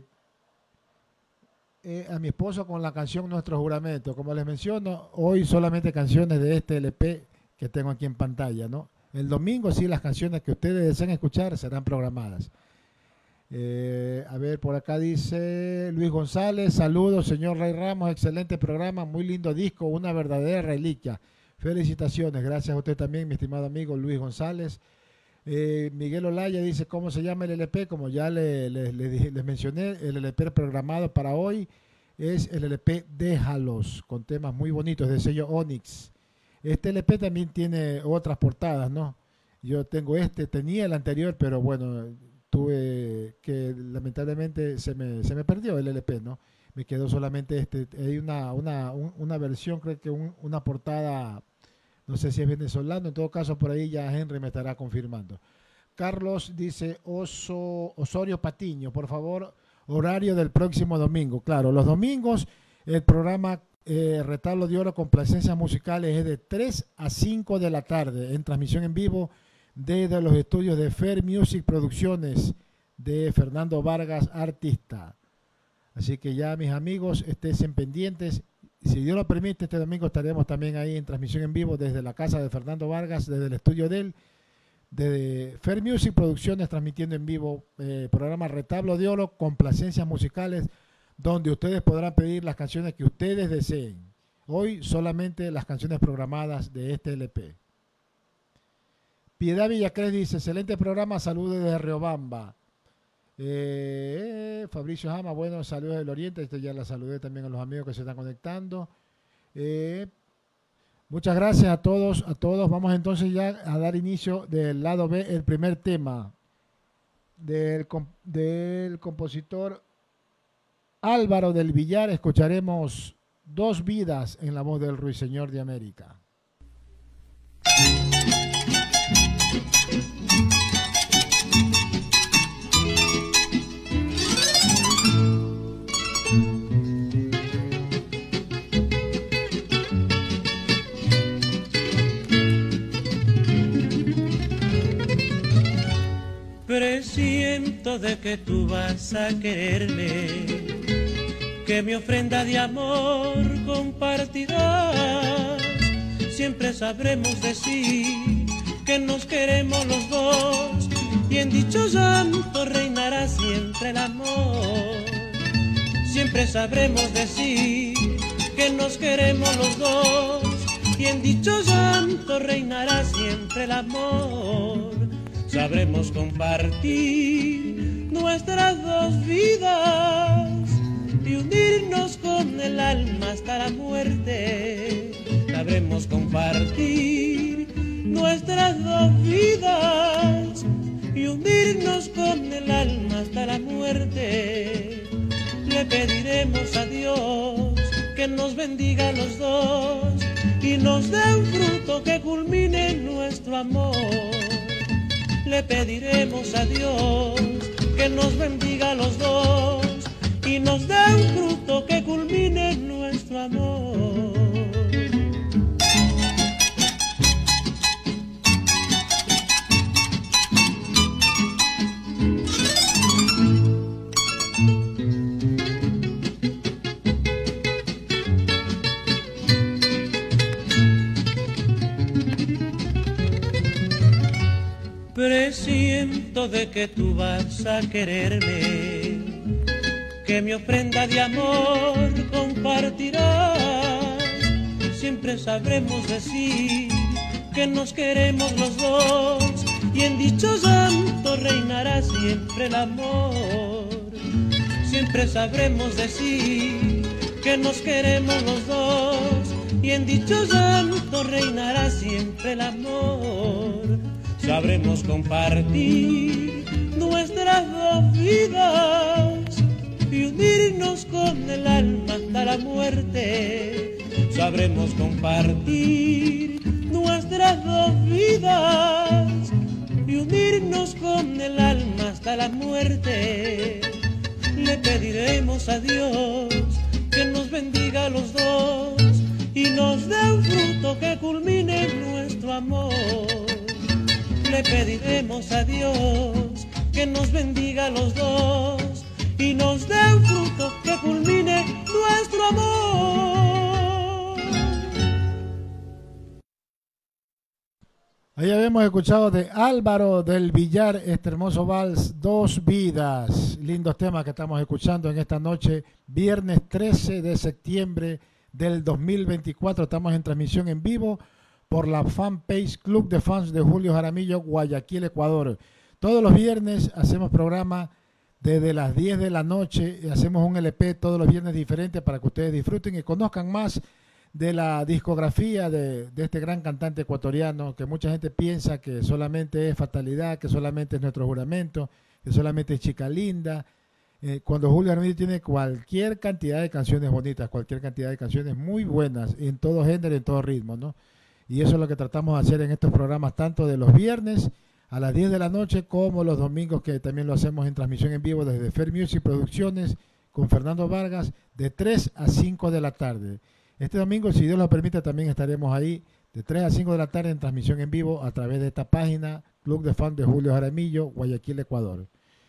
eh, a mi esposo con la canción Nuestro Juramento. Como les menciono, hoy solamente canciones de este L P que tengo aquí en pantalla, ¿no? El domingo sí las canciones que ustedes desean escuchar serán programadas. Eh, a ver, por acá dice Luis González, saludos señor Ray Ramos, excelente programa, muy lindo disco, una verdadera reliquia. Felicitaciones, gracias a usted también, mi estimado amigo Luis González. Eh, Miguel Olaya dice, ¿cómo se llama el L P? Como ya le, le, le dije, les mencioné, el L P programado para hoy es el L P Déjalos, con temas muy bonitos de sello Onyx. Este L P también tiene otras portadas, ¿no? Yo tengo este, tenía el anterior, pero bueno, tuve que, lamentablemente, se me, se me perdió el L P, ¿no? Me quedó solamente este. Hay una, una, un, una versión, creo que un, una portada, no sé si es venezolano, en todo caso por ahí ya Henry me estará confirmando. Carlos dice, Oso, Osorio Patiño, por favor, horario del próximo domingo. Claro, los domingos el programa Eh, Retablo de Oro, Complacencias Musicales, es de tres a cinco de la tarde en transmisión en vivo desde los estudios de Fair Music Producciones de Fernando Vargas, artista. Así que ya, mis amigos, estén pendientes. Si Dios lo permite, este domingo estaremos también ahí en transmisión en vivo desde la casa de Fernando Vargas, desde el estudio de él, de Fair Music Producciones, transmitiendo en vivo eh, programa Retablo de Oro, Complacencias Musicales, donde ustedes podrán pedir las canciones que ustedes deseen. Hoy solamente las canciones programadas de este L P. Piedad Villacrés dice, excelente programa, saludos desde Riobamba. Eh, Fabricio Jama, bueno, saludos del Oriente, esto ya la saludé también a los amigos que se están conectando. Eh, muchas gracias a todos, a todos. Vamos entonces ya a dar inicio del lado B, el primer tema del, del compositor Álvaro del Villar. Escucharemos Dos Vidas en la voz del Ruiseñor de América. Presiento de que tú vas a quererme, que mi ofrenda de amor compartirás. Siempre sabremos decir que nos queremos los dos, y en dicho llanto reinará siempre el amor. Siempre sabremos decir que nos queremos los dos, y en dicho llanto reinará siempre el amor. Sabremos compartir nuestras dos vidas y unirnos con el alma hasta la muerte. Sabremos compartir nuestras dos vidas y unirnos con el alma hasta la muerte. Le pediremos a Dios que nos bendiga a los dos y nos dé un fruto que culmine nuestro amor. Le pediremos a Dios que nos bendiga a los dos y nos dé un fruto que culmine nuestro amor. Presiento de que tú vas a quererme, que mi ofrenda de amor compartirás. Siempre sabremos decir que nos queremos los dos, y en dicho llanto reinará siempre el amor. Siempre sabremos decir que nos queremos los dos, y en dicho llanto reinará siempre el amor. Sabremos compartir nuestras dos vidas y unirnos con el alma hasta la muerte. Sabremos compartir nuestras dos vidas y unirnos con el alma hasta la muerte. Le pediremos a Dios que nos bendiga a los dos y nos dé un fruto que culmine nuestro amor. Le pediremos a Dios que nos bendiga a los dos y nos dé un fruto que culmine nuestro amor. Ahí habíamos escuchado de Álvaro del Villar este hermoso vals, Dos Vidas. Lindos temas que estamos escuchando en esta noche, viernes trece de septiembre del dos mil veinticuatro. Estamos en transmisión en vivo por la fanpage Club de Fans de Julio Jaramillo, Guayaquil, Ecuador. Todos los viernes hacemos programa desde las diez de la noche, hacemos un L P todos los viernes diferentes para que ustedes disfruten y conozcan más de la discografía de, de este gran cantante ecuatoriano, que mucha gente piensa que solamente es Fatalidad, que solamente es Nuestro Juramento, que solamente es Chica Linda, eh, cuando Julio Jaramillo tiene cualquier cantidad de canciones bonitas, cualquier cantidad de canciones muy buenas, en todo género y en todo ritmo, ¿no? Y eso es lo que tratamos de hacer en estos programas, tanto de los viernes a las diez de la noche como los domingos, que también lo hacemos en transmisión en vivo desde Fair Music Producciones con Fernando Vargas de tres a cinco de la tarde. Este domingo, si Dios lo permite, también estaremos ahí de tres a cinco de la tarde en transmisión en vivo a través de esta página Club de Fans de Julio Jaramillo, Guayaquil, Ecuador.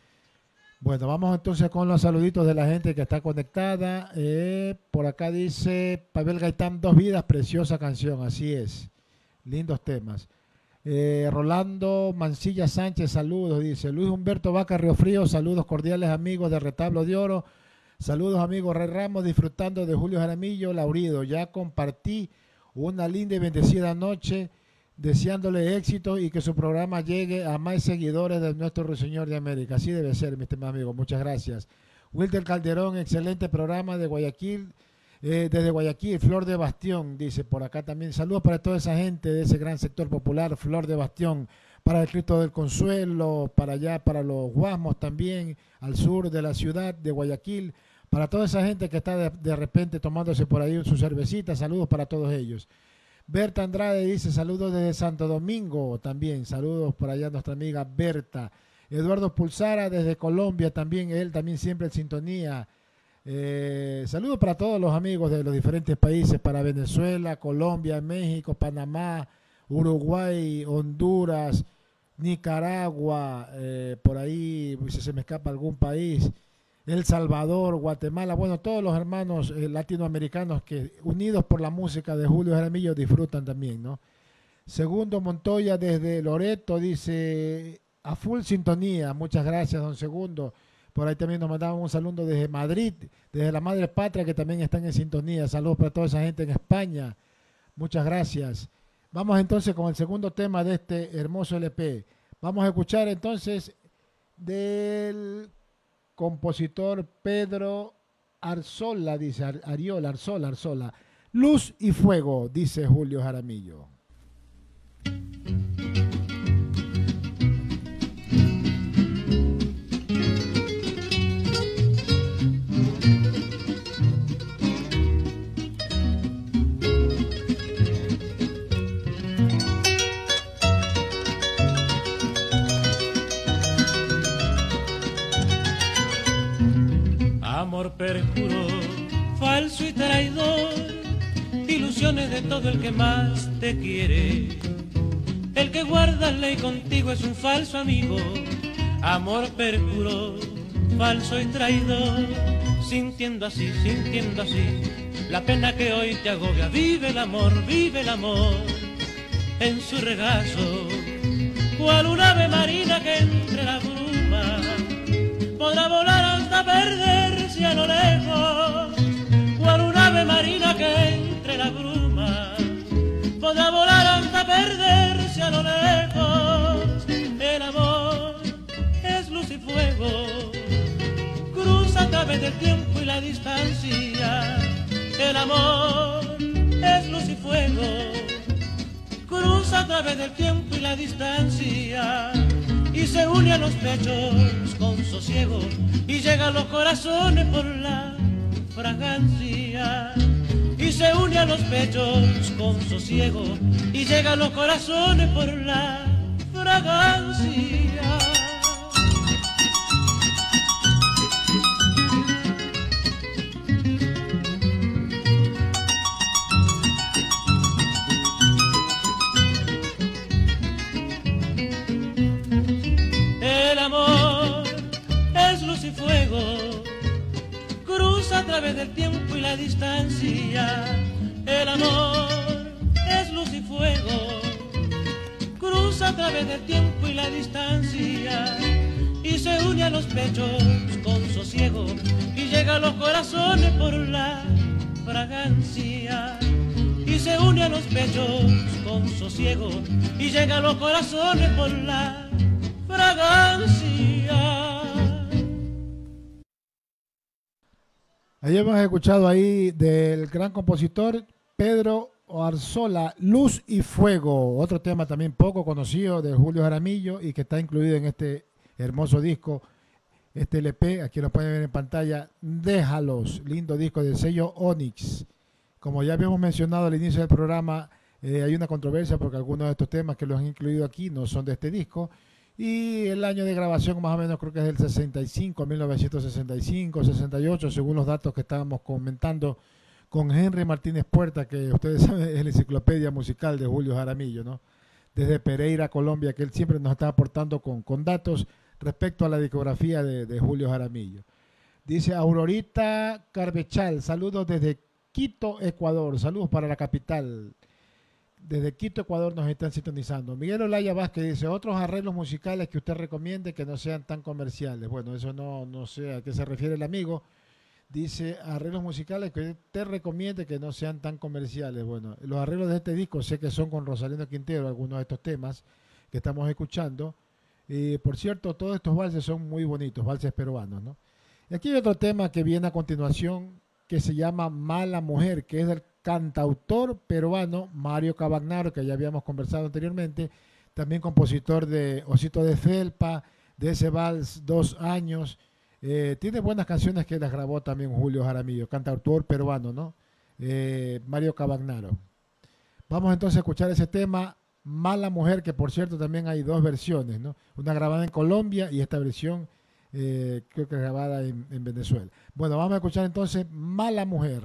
Bueno, vamos entonces con los saluditos de la gente que está conectada. Eh, por acá dice Pavel Gaitán, Dos Vidas, preciosa canción, así es. Lindos temas. Eh, Rolando Mancilla Sánchez, saludos, dice. Luis Humberto Vaca Río Frío, saludos cordiales amigos de Retablo de Oro. Saludos amigos Rey Ramos, disfrutando de Julio Jaramillo, Laurido. Ya compartí una linda y bendecida noche, deseándole éxito y que su programa llegue a más seguidores de nuestro Ruiseñor de América. Así debe ser, mi estimado amigo. Muchas gracias. Wilter Calderón, excelente programa de Guayaquil, eh, desde Guayaquil, Flor de Bastión, dice por acá también. Saludos para toda esa gente de ese gran sector popular, Flor de Bastión, para el Cristo del Consuelo, para allá, para los Guasmos también, al sur de la ciudad de Guayaquil, para toda esa gente que está de, de repente tomándose por ahí su cervecita. Saludos para todos ellos. Berta Andrade dice saludos desde Santo Domingo también, saludos por allá a nuestra amiga Berta. Eduardo Pulsara desde Colombia también, él también siempre en sintonía. Eh, saludos para todos los amigos de los diferentes países, para Venezuela, Colombia, México, Panamá, Uruguay, Honduras, Nicaragua, eh, por ahí si se me escapa algún país, El Salvador, Guatemala, bueno, todos los hermanos eh, latinoamericanos que unidos por la música de Julio Jaramillo disfrutan también, ¿no? Segundo Montoya desde Loreto dice, a full sintonía. Muchas gracias, don Segundo. Por ahí también nos mandaban un saludo desde Madrid, desde la Madre Patria, que también están en sintonía. Saludos para toda esa gente en España. Muchas gracias. Vamos entonces con el segundo tema de este hermoso L P. Vamos a escuchar entonces del compositor Pedro Arzola, dice Ariola, Arzola, Arzola. Luz y Fuego, dice Julio Jaramillo. Amor perjuro, falso y traidor, ilusiones de todo el que más te quiere. El que guarda ley contigo es un falso amigo. Amor perjuro, falso y traidor, sintiendo así, sintiendo así la pena que hoy te agobia. Vive el amor, vive el amor en su regazo, cual un ave marina que entre la bruma podrá volar hasta perderse a lo lejos, cual un ave marina que entre la bruma podrá volar hasta perderse a lo lejos. El amor es luz y fuego, cruza a través del tiempo y la distancia. El amor es luz y fuego, cruza a través del tiempo y la distancia, y se une a los pechos con sosiego y llega a los corazones por la fragancia. Y se une a los pechos con sosiego y llega a los corazones por la fragancia. El amor es luz y fuego, cruza a través del tiempo y la distancia. El amor es luz y fuego, cruza a través del tiempo y la distancia, y se une a los pechos con sosiego y llega a los corazones por la fragancia. Y se une a los pechos con sosiego y llega a los corazones por la fragancia. Ahí hemos escuchado ahí del gran compositor Pedro Arzola, Luz y Fuego, otro tema también poco conocido de Julio Jaramillo y que está incluido en este hermoso disco, este L P, aquí lo pueden ver en pantalla, Déjalos, lindo disco del sello Onyx. Como ya habíamos mencionado al inicio del programa, eh, hay una controversia porque algunos de estos temas que los han incluido aquí no son de este disco. Y el año de grabación más o menos creo que es del sesenta y cinco, mil novecientos sesenta y cinco, sesenta y ocho, según los datos que estábamos comentando con Henry Martínez Puerta, que ustedes saben es la enciclopedia musical de Julio Jaramillo, ¿no? Desde Pereira, Colombia, que él siempre nos está aportando con, con datos respecto a la discografía de, de Julio Jaramillo. Dice Aurorita Carvechal, saludos desde Quito, Ecuador, saludos para la capital. Desde Quito, Ecuador nos están sintonizando. Miguel Olaya Vázquez dice, otros arreglos musicales que usted recomiende que no sean tan comerciales. Bueno, eso no, no sé a qué se refiere el amigo. Dice, arreglos musicales que usted recomiende que no sean tan comerciales. Bueno, los arreglos de este disco sé que son con Rosalino Quintero, algunos de estos temas que estamos escuchando. Y por cierto, todos estos valses son muy bonitos, valses peruanos, ¿no? Y aquí hay otro tema que viene a continuación que se llama Mala Mujer, que es del cantautor peruano Mario Cavagnaro, que ya habíamos conversado anteriormente, también compositor de Osito de Felpa, de ese vals Dos Años. Eh, tiene buenas canciones que las grabó también Julio Jaramillo, cantautor peruano, ¿no? Eh, Mario Cavagnaro. Vamos entonces a escuchar ese tema, Mala Mujer, que por cierto también hay dos versiones, ¿no? Una grabada en Colombia y esta versión eh, creo que grabada en, en Venezuela. Bueno, vamos a escuchar entonces Mala Mujer.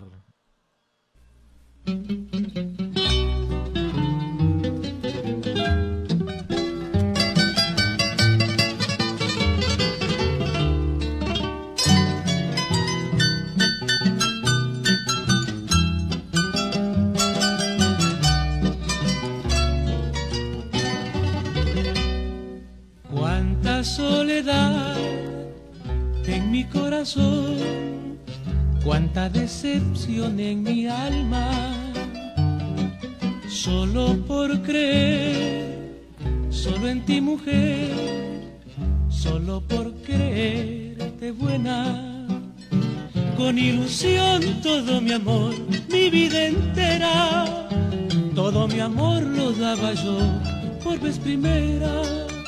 corazón, cuánta decepción en mi alma, solo por creer, solo en ti mujer, solo por creerte buena, con ilusión todo mi amor, mi vida entera, todo mi amor lo daba yo por vez primera.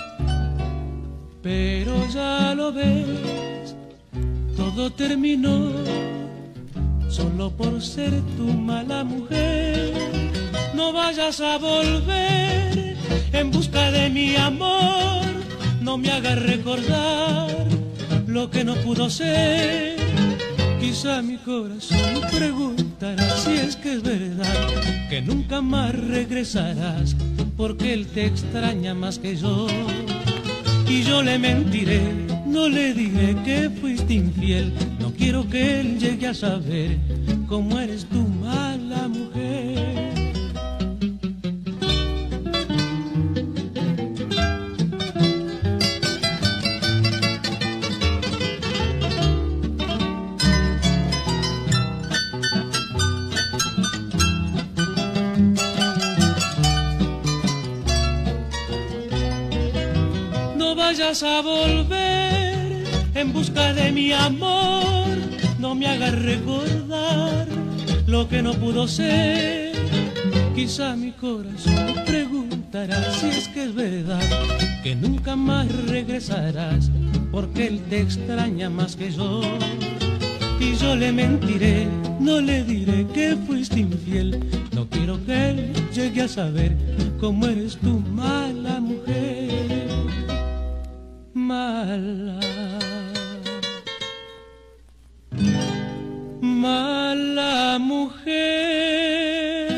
Pero ya lo ves, todo terminó, solo por ser tu mala mujer. No vayas a volver en busca de mi amor, no me hagas recordar lo que no pudo ser. Quizá mi corazón preguntará si es que es verdad que nunca más regresarás, porque él te extraña más que yo. Y yo le mentiré, no le diré que fuiste infiel, no quiero que él llegue a saber cómo eres tu mala mujer. Vayas a volver en busca de mi amor, no me hagas recordar lo que no pudo ser. Quizá mi corazón preguntará si es que es verdad que nunca más regresarás, porque él te extraña más que yo. Y yo le mentiré, no le diré que fuiste infiel, no quiero que él llegue a saber cómo eres tu mala mujer. Mala, mala mujer.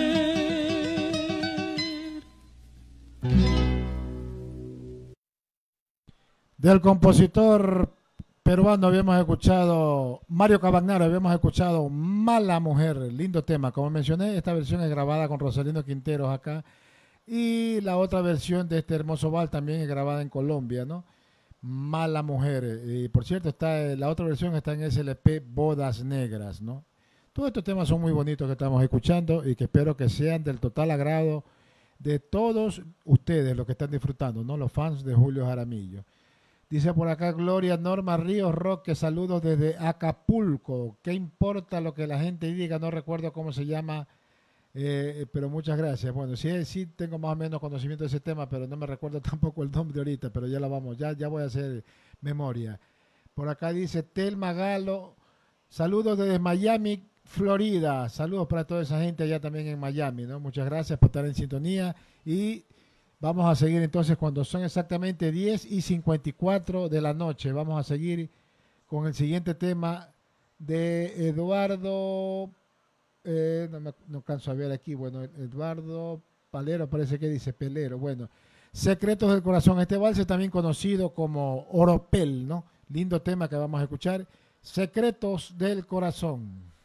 Del compositor peruano habíamos escuchado, Mario Cabagnaro, habíamos escuchado Mala Mujer, lindo tema. Como mencioné, esta versión es grabada con Rosalino Quinteros acá, y la otra versión de este hermoso vals también es grabada en Colombia, ¿no? Mala Mujer. Y por cierto, está la otra versión está en S L P Bodas Negras, ¿no? Todos estos temas son muy bonitos que estamos escuchando y que espero que sean del total agrado de todos ustedes, los que están disfrutando, ¿no? Los fans de Julio Jaramillo. Dice por acá Gloria Norma Ríos Roque, saludos desde Acapulco. ¿Qué importa lo que la gente diga? No recuerdo cómo se llama, eh, pero muchas gracias. Bueno, sí, sí tengo más o menos conocimiento de ese tema, pero no me recuerdo tampoco el nombre ahorita, pero ya la vamos, ya, ya voy a hacer memoria. Por acá dice Telma Galo, saludos desde Miami, Florida. Saludos para toda esa gente allá también en Miami, ¿no? Muchas gracias por estar en sintonía y vamos a seguir entonces cuando son exactamente diez y cincuenta y cuatro de la noche. Vamos a seguir con el siguiente tema de Eduardo, eh, no, me, no canso a ver aquí, bueno, Eduardo Palero parece que dice Pelero, bueno, Secretos del Corazón. Este vals es también conocido como Oropel, ¿no? Lindo tema que vamos a escuchar, Secretos del Corazón.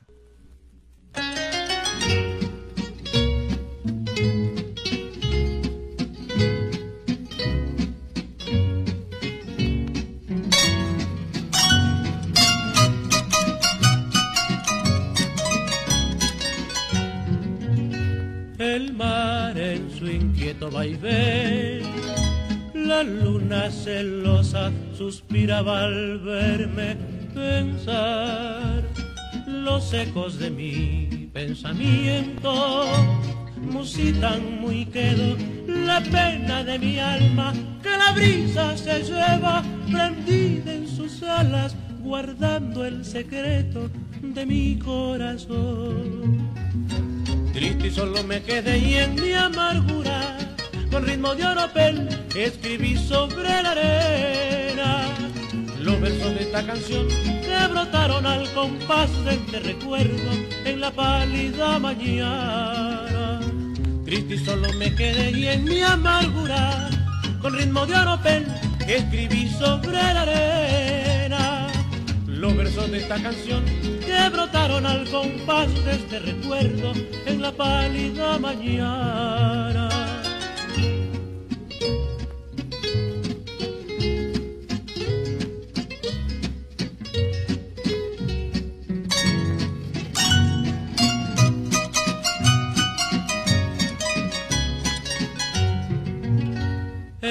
El mar en su inquieto vaivén, la luna celosa suspiraba al verme pensar. Los ecos de mi pensamiento musitan muy quedo la pena de mi alma, que la brisa se lleva prendida en sus alas, guardando el secreto de mi corazón. Triste y solo me quedé y en mi amargura, con ritmo de oropel, escribí sobre la arena los versos de esta canción que brotaron al compás de este recuerdo en la pálida mañana. Triste y solo me quedé y en mi amargura, con ritmo de oropel, escribí sobre la arena los versos de esta canción que brotaron al compás de este recuerdo en la pálida mañana.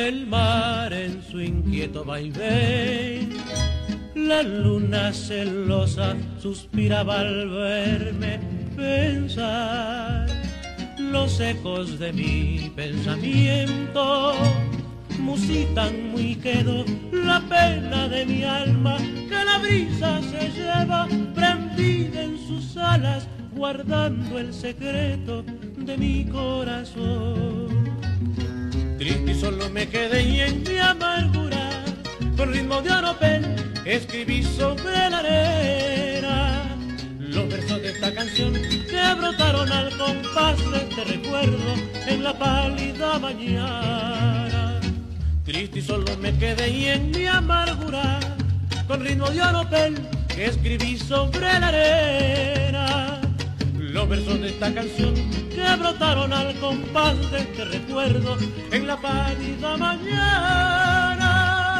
el mar en su inquieto vaivén. La luna celosa suspiraba al verme pensar. Los ecos de mi pensamiento musitan muy quedo la pena de mi alma, que la brisa se lleva prendida en sus alas, guardando el secreto de mi corazón. Triste y solo me quedé y en mi amargura, con ritmo de oropel, escribí sobre la arena los versos de esta canción que brotaron al compás de este recuerdo en la pálida mañana. Triste y solo me quedé y en mi amargura, con ritmo de oropel, que escribí sobre la arena los versos de esta canción que brotaron al compás de este recuerdo en la pálida mañana.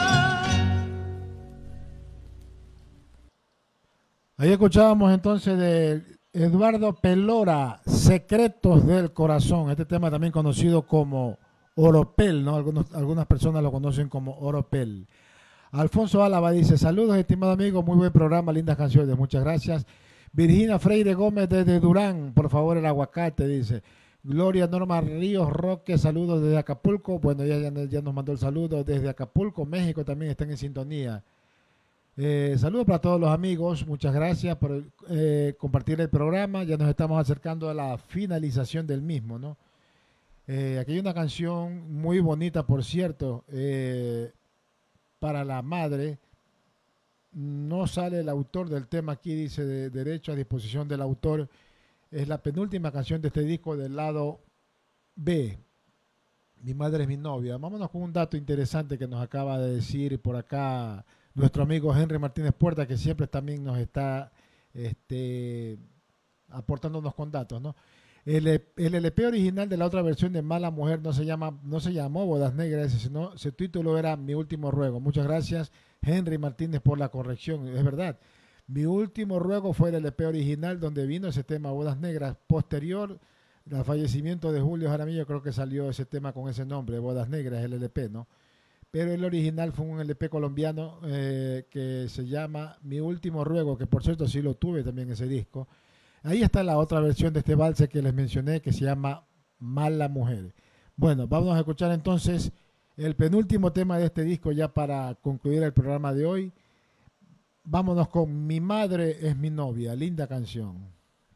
Ahí escuchábamos entonces de Eduardo Pelora, Secretos del Corazón, este tema también conocido como oropel, ¿no? Algunos, algunas personas lo conocen como oropel. Alfonso Álava dice, saludos estimado amigo, muy buen programa, lindas canciones, muchas gracias. Virginia Freire Gómez desde Durán, por favor el aguacate, dice. Gloria Norma Ríos Roque, saludos desde Acapulco, bueno, ya, ya, ya nos mandó el saludo desde Acapulco, México también están en sintonía. Eh, saludos para todos los amigos, muchas gracias por eh, compartir el programa, ya nos estamos acercando a la finalización del mismo, ¿no? Eh, aquí hay una canción muy bonita, por cierto, eh, para la madre. No sale el autor del tema aquí, dice de derecho a disposición del autor. Es la penúltima canción de este disco del lado B. Mi madre es mi novia. Vámonos con un dato interesante que nos acaba de decir por acá nuestro amigo Henry Martínez Puerta, que siempre también nos está este, aportándonos con datos, ¿no? El, el L P original de la otra versión de Mala Mujer no se llama, no se llamó Bodas Negras, sino su título era Mi Último Ruego. Muchas gracias, Henry Martínez, por la corrección. Es verdad, Mi Último Ruego fue el L P original donde vino ese tema Bodas Negras. Posterior al fallecimiento de Julio Jaramillo, creo que salió ese tema con ese nombre, Bodas Negras, el L P, ¿no? Pero el original fue un L P colombiano eh, que se llama Mi Último Ruego, que por cierto sí lo tuve también ese disco. Ahí está la otra versión de este valse que les mencioné, que se llama Mala Mujer. Bueno, vamos a escuchar entonces el penúltimo tema de este disco ya para concluir el programa de hoy. Vámonos con Mi Madre es mi Novia, linda canción.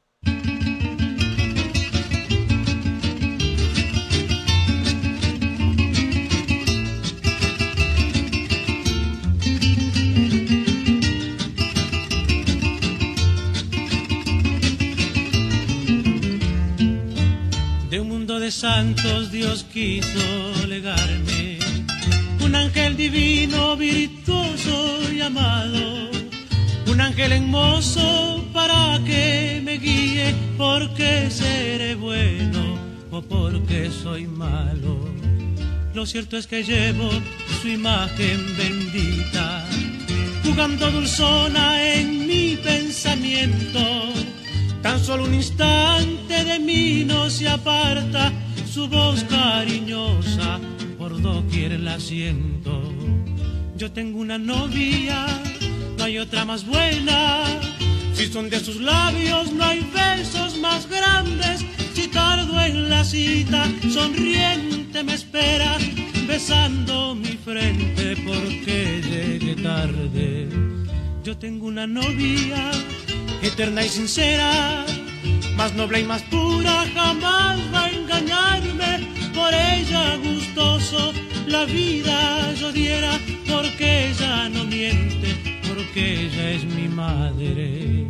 De un mundo de santos Dios quiso legarme un ángel divino, virtuoso y amado, un ángel hermoso para que me guíe, porque seré bueno o porque soy malo. Lo cierto es que llevo su imagen bendita, jugando dulzona en mi pensamiento. Tan solo un instante de mí no se aparta, su voz cariñosa por doquier la siento. Yo tengo una novia, no hay otra más buena. Si son de sus labios no hay besos más grandes. Si tardo en la cita, sonriente me espera, besando mi frente porque llegué tarde. Yo tengo una novia eterna y sincera, más noble y más pura, jamás va a engañarme. Por ella gustoso la vida yo diera, porque ella no miente, porque ella es mi madre.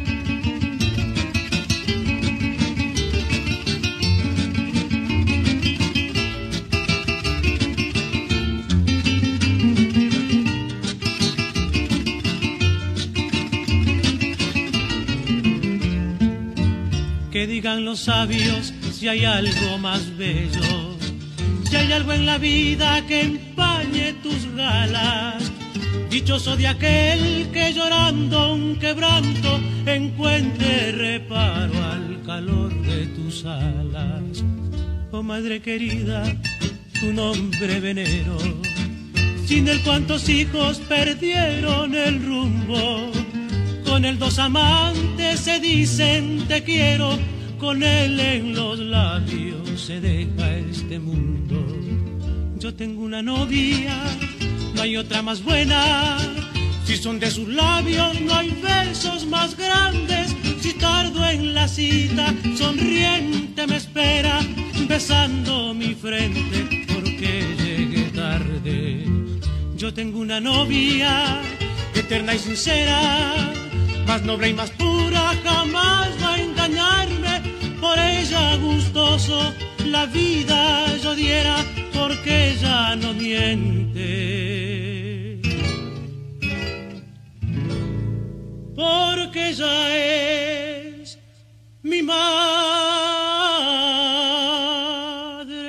Que digan los sabios si hay algo más bello, si hay algo en la vida que empañe tus galas. Dichoso de aquel que llorando un quebranto encuentre reparo al calor de tus alas. Oh madre querida, un hombre venero, sin el cuantos hijos perdieron el rumbo. Con él dos amantes se dicen te quiero, con él en los labios se deja este mundo. Yo tengo una novia, no hay otra más buena. Si son de sus labios no hay besos más grandes. Si tardo en la cita, sonriente me espera, besando mi frente porque llegué tarde. Yo tengo una novia, eterna y sincera, más noble y más pura, jamás va a engañarme. Por ella gustoso la vida yo diera, porque ella no miente, porque ella es mi madre.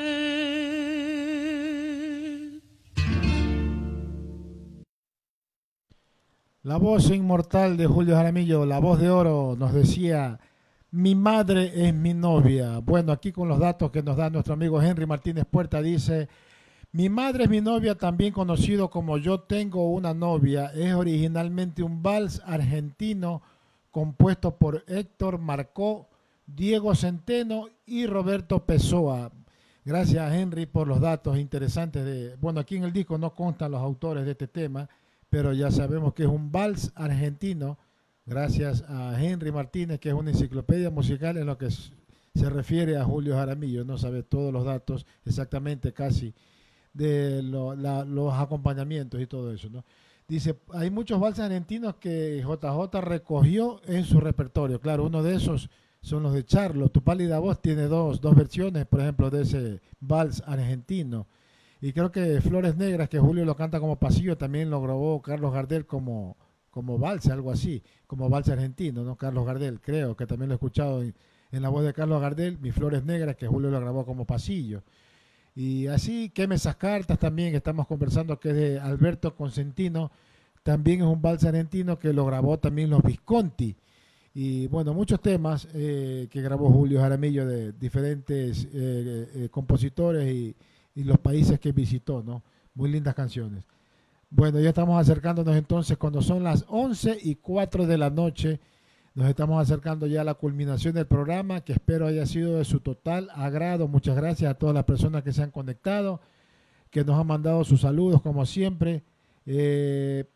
La voz inmortal de Julio Jaramillo, la voz de oro, nos decía: mi madre es mi novia. Bueno, aquí con los datos que nos da nuestro amigo Henry Martínez Puerta, dice: mi madre es mi novia, también conocido como Yo tengo una novia. Es originalmente un vals argentino compuesto por Héctor Marcó, Diego Centeno y Roberto Pessoa. Gracias, Henry, por los datos interesantes. De, bueno, aquí en el disco no constan los autores de este tema, pero ya sabemos que es un vals argentino, gracias a Henry Martínez, que es una enciclopedia musical en lo que se refiere a Julio Jaramillo. No sabe todos los datos exactamente casi de lo, la, los acompañamientos y todo eso, ¿no? Dice, hay muchos valses argentinos que J J recogió en su repertorio. Claro, uno de esos son los de Charlo. Tu pálida voz tiene dos, dos versiones, por ejemplo, de ese vals argentino. Y creo que Flores Negras, que Julio lo canta como pasillo, también lo grabó Carlos Gardel como, como vals, algo así, como vals argentino, ¿no? Carlos Gardel, creo que también lo he escuchado en, en la voz de Carlos Gardel, Mis Flores Negras, que Julio lo grabó como pasillo. Y así, Queme esas cartas también, que estamos conversando, que es de Alberto Consentino, también es un vals argentino que lo grabó también los Visconti. Y bueno, muchos temas eh, que grabó Julio Jaramillo de diferentes eh, eh, compositores y, y los países que visitó, ¿no? Muy lindas canciones. Bueno, ya estamos acercándonos entonces, cuando son las once y cuatro de la noche, nos estamos acercando ya a la culminación del programa, que espero haya sido de su total agrado. Muchas gracias a todas las personas que se han conectado, que nos han mandado sus saludos como siempre. Eh,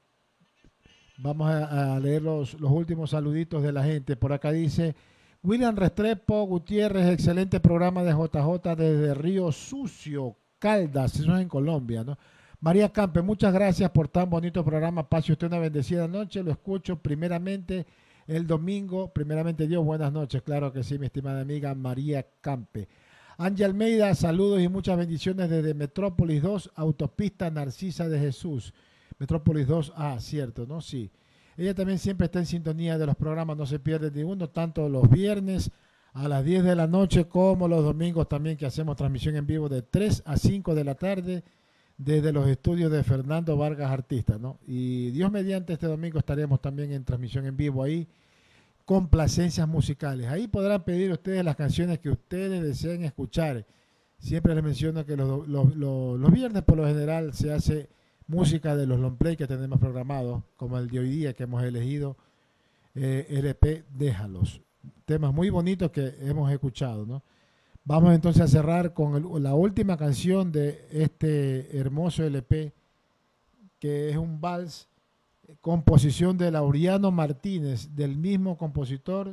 vamos a, a leer los, los últimos saluditos de la gente. Por acá dice William Restrepo Gutiérrez, excelente programa de J J desde Río Sucio, Caldas, eso es en Colombia, ¿no? María Campe, muchas gracias por tan bonito programa. Pase usted una bendecida noche. Lo escucho primeramente el domingo. Primeramente Dios, buenas noches. Claro que sí, mi estimada amiga María Campe. Ángel Almeida, saludos y muchas bendiciones desde Metrópolis dos, Autopista Narcisa de Jesús. Metrópolis dos, ah, cierto, ¿no? Sí. Ella también siempre está en sintonía de los programas, no se pierde ninguno, tanto los viernes a las diez de la noche como los domingos también, que hacemos transmisión en vivo de tres a cinco de la tarde desde los estudios de Fernando Vargas Artista, ¿no? Y Dios mediante, este domingo estaremos también en transmisión en vivo ahí, complacencias musicales. Ahí podrán pedir ustedes las canciones que ustedes deseen escuchar. Siempre les menciono que los, los, los, los viernes por lo general se hace música de los long play que tenemos programados, como el de hoy día que hemos elegido, eh, L P Déjalos. Temas muy bonitos que hemos escuchado, ¿no? Vamos entonces a cerrar con el, la última canción de este hermoso L P, que es un vals, composición de Laureano Martínez, del mismo compositor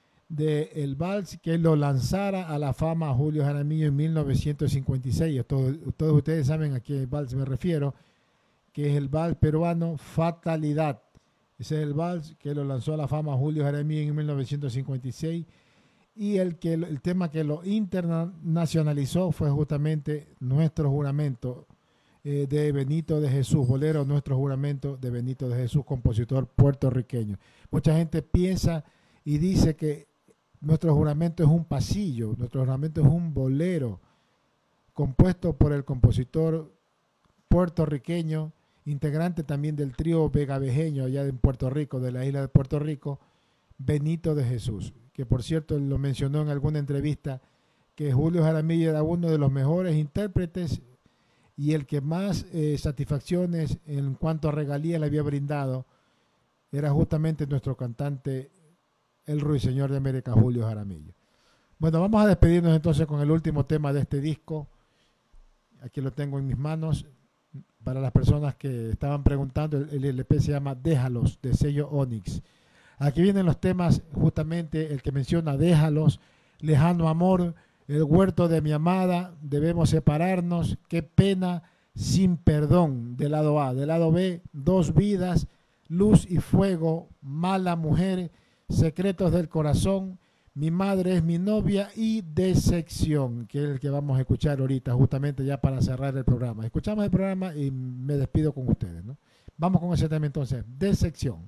del vals que lo lanzara a la fama a Julio Jaramillo en mil novecientos cincuenta y seis. Todos, todos ustedes saben a qué vals me refiero, que es el vals peruano Fatalidad. Ese es el vals que lo lanzó a la fama a Julio Jaramillo en mil novecientos cincuenta y seis. Y el, que, el tema que lo internacionalizó fue justamente Nuestro Juramento, eh, de Benito de Jesús, bolero Nuestro Juramento de Benito de Jesús, compositor puertorriqueño. Mucha gente piensa y dice que Nuestro Juramento es un pasillo, Nuestro Juramento es un bolero compuesto por el compositor puertorriqueño, integrante también del trío vegavejeño allá en Puerto Rico, de la isla de Puerto Rico, Benito de Jesús, que por cierto lo mencionó en alguna entrevista, que Julio Jaramillo era uno de los mejores intérpretes y el que más eh, satisfacciones en cuanto a regalías le había brindado era justamente nuestro cantante, el ruiseñor de América, Julio Jaramillo. Bueno, vamos a despedirnos entonces con el último tema de este disco. Aquí lo tengo en mis manos. Para las personas que estaban preguntando, el, el L P se llama Déjalos, de sello Onyx. Aquí vienen los temas, justamente el que menciona Déjalos, Lejano Amor, El huerto de mi amada, Debemos separarnos, Qué pena, Sin perdón, del lado A. Del lado B, Dos vidas, Luz y fuego, Mala mujer, Secretos del corazón, Mi madre es mi novia y Decepción, que es el que vamos a escuchar ahorita, justamente ya para cerrar el programa. Escuchamos el programa y me despido con ustedes, ¿no? Vamos con ese tema entonces, Decepción.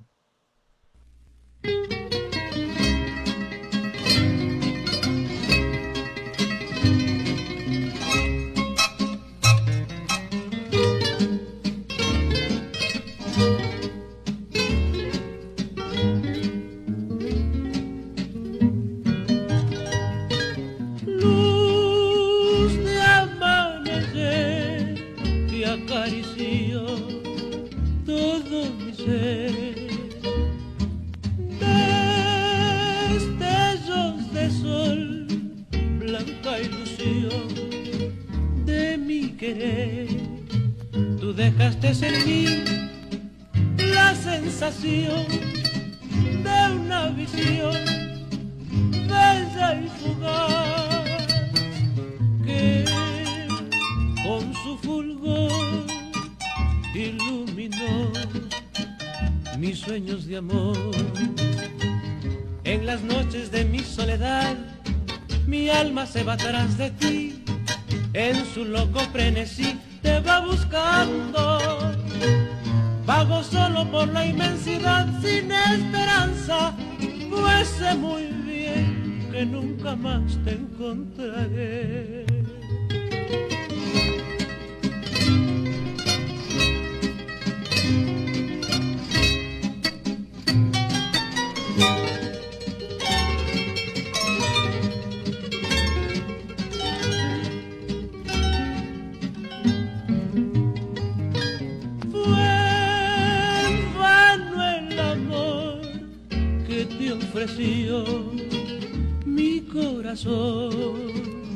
Tú dejaste en mí la sensación de una visión bella y fugaz que con su fulgor iluminó mis sueños de amor. En las noches de mi soledad mi alma se va tras de ti, en su loco frenesí te va buscando. Vago solo por la inmensidad sin esperanza, pues sé muy bien que nunca más te encontraré. Mi corazón,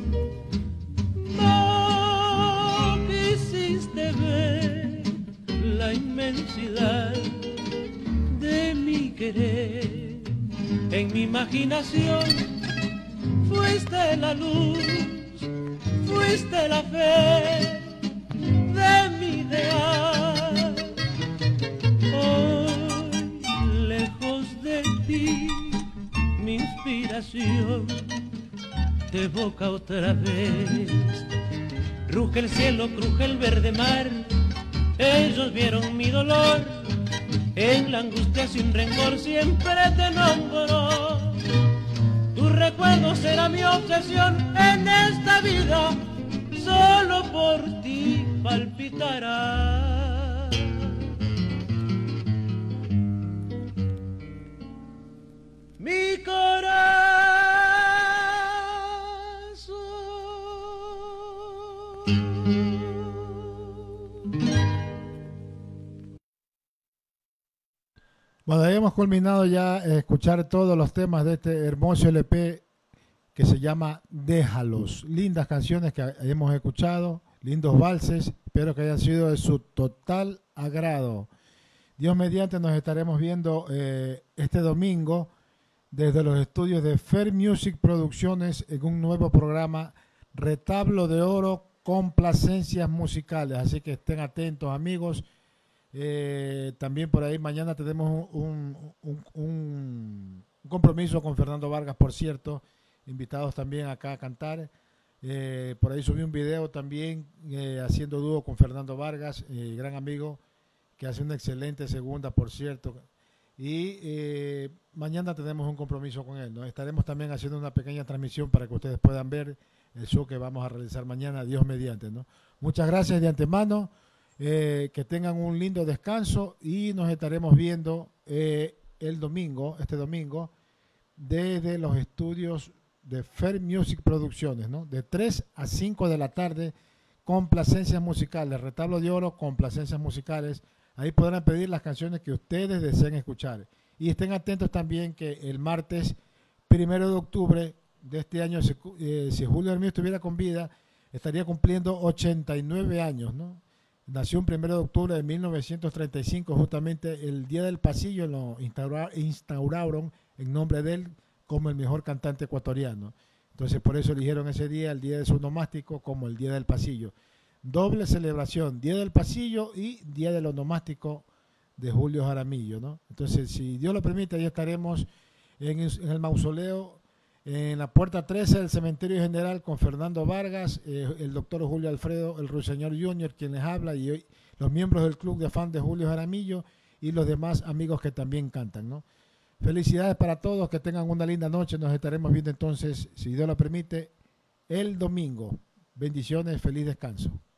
no quisiste ver la inmensidad de mi querer. En mi imaginación fuiste la luz, fuiste la fe de mi ideal. Hoy, lejos de ti, mi inspiración te evoca otra vez. Ruge el cielo, cruje el verde mar, ellos vieron mi dolor. En la angustia sin rencor siempre te nombro. Tu recuerdo será mi obsesión en esta vida, solo por ti palpitará. Mi corazón. Bueno, ahí hemos culminado ya eh, escuchar todos los temas de este hermoso L P que se llama Déjalos. Lindas canciones que hemos escuchado, lindos valses, espero que hayan sido de su total agrado. Dios mediante nos estaremos viendo eh, este domingo desde los estudios de Fair Music Producciones en un nuevo programa, Retablo de Oro, Complacencias Musicales. Así que estén atentos, amigos. Eh, también por ahí mañana tenemos un, un, un, un compromiso con Fernando Vargas, por cierto, invitados también acá a cantar. Eh, por ahí subí un video también eh, haciendo dúo con Fernando Vargas, eh, gran amigo, que hace una excelente segunda, por cierto. Y eh, mañana tenemos un compromiso con él, ¿no? Estaremos también haciendo una pequeña transmisión para que ustedes puedan ver el show que vamos a realizar mañana, Dios mediante, ¿no? Muchas gracias de antemano, eh, que tengan un lindo descanso y nos estaremos viendo eh, el domingo, este domingo, desde los estudios de Fair Music Producciones, ¿no? De tres a cinco de la tarde complacencias musicales, Retablo de Oro, complacencias musicales. Ahí podrán pedir las canciones que ustedes deseen escuchar. Y estén atentos también que el martes primero de octubre de este año, si, eh, si Julio Jaramillo estuviera con vida, estaría cumpliendo ochenta y nueve años, ¿no? Nació un primero de octubre de mil novecientos treinta y cinco, justamente el Día del Pasillo lo instaura, instauraron en nombre de él como el mejor cantante ecuatoriano. Entonces por eso eligieron ese día, el Día de su onomástico, como el Día del Pasillo. Doble celebración, Día del Pasillo y Día del Onomástico de Julio Jaramillo, ¿no? Entonces, si Dios lo permite, ahí estaremos en, en el mausoleo, en la puerta trece del Cementerio General con Fernando Vargas, eh, el doctor Julio Alfredo, el Ruiseñor Junior, quien les habla, y hoy los miembros del club de fans de Julio Jaramillo y los demás amigos que también cantan, ¿no? Felicidades para todos, que tengan una linda noche. Nos estaremos viendo entonces, si Dios lo permite, el domingo. Bendiciones, feliz descanso.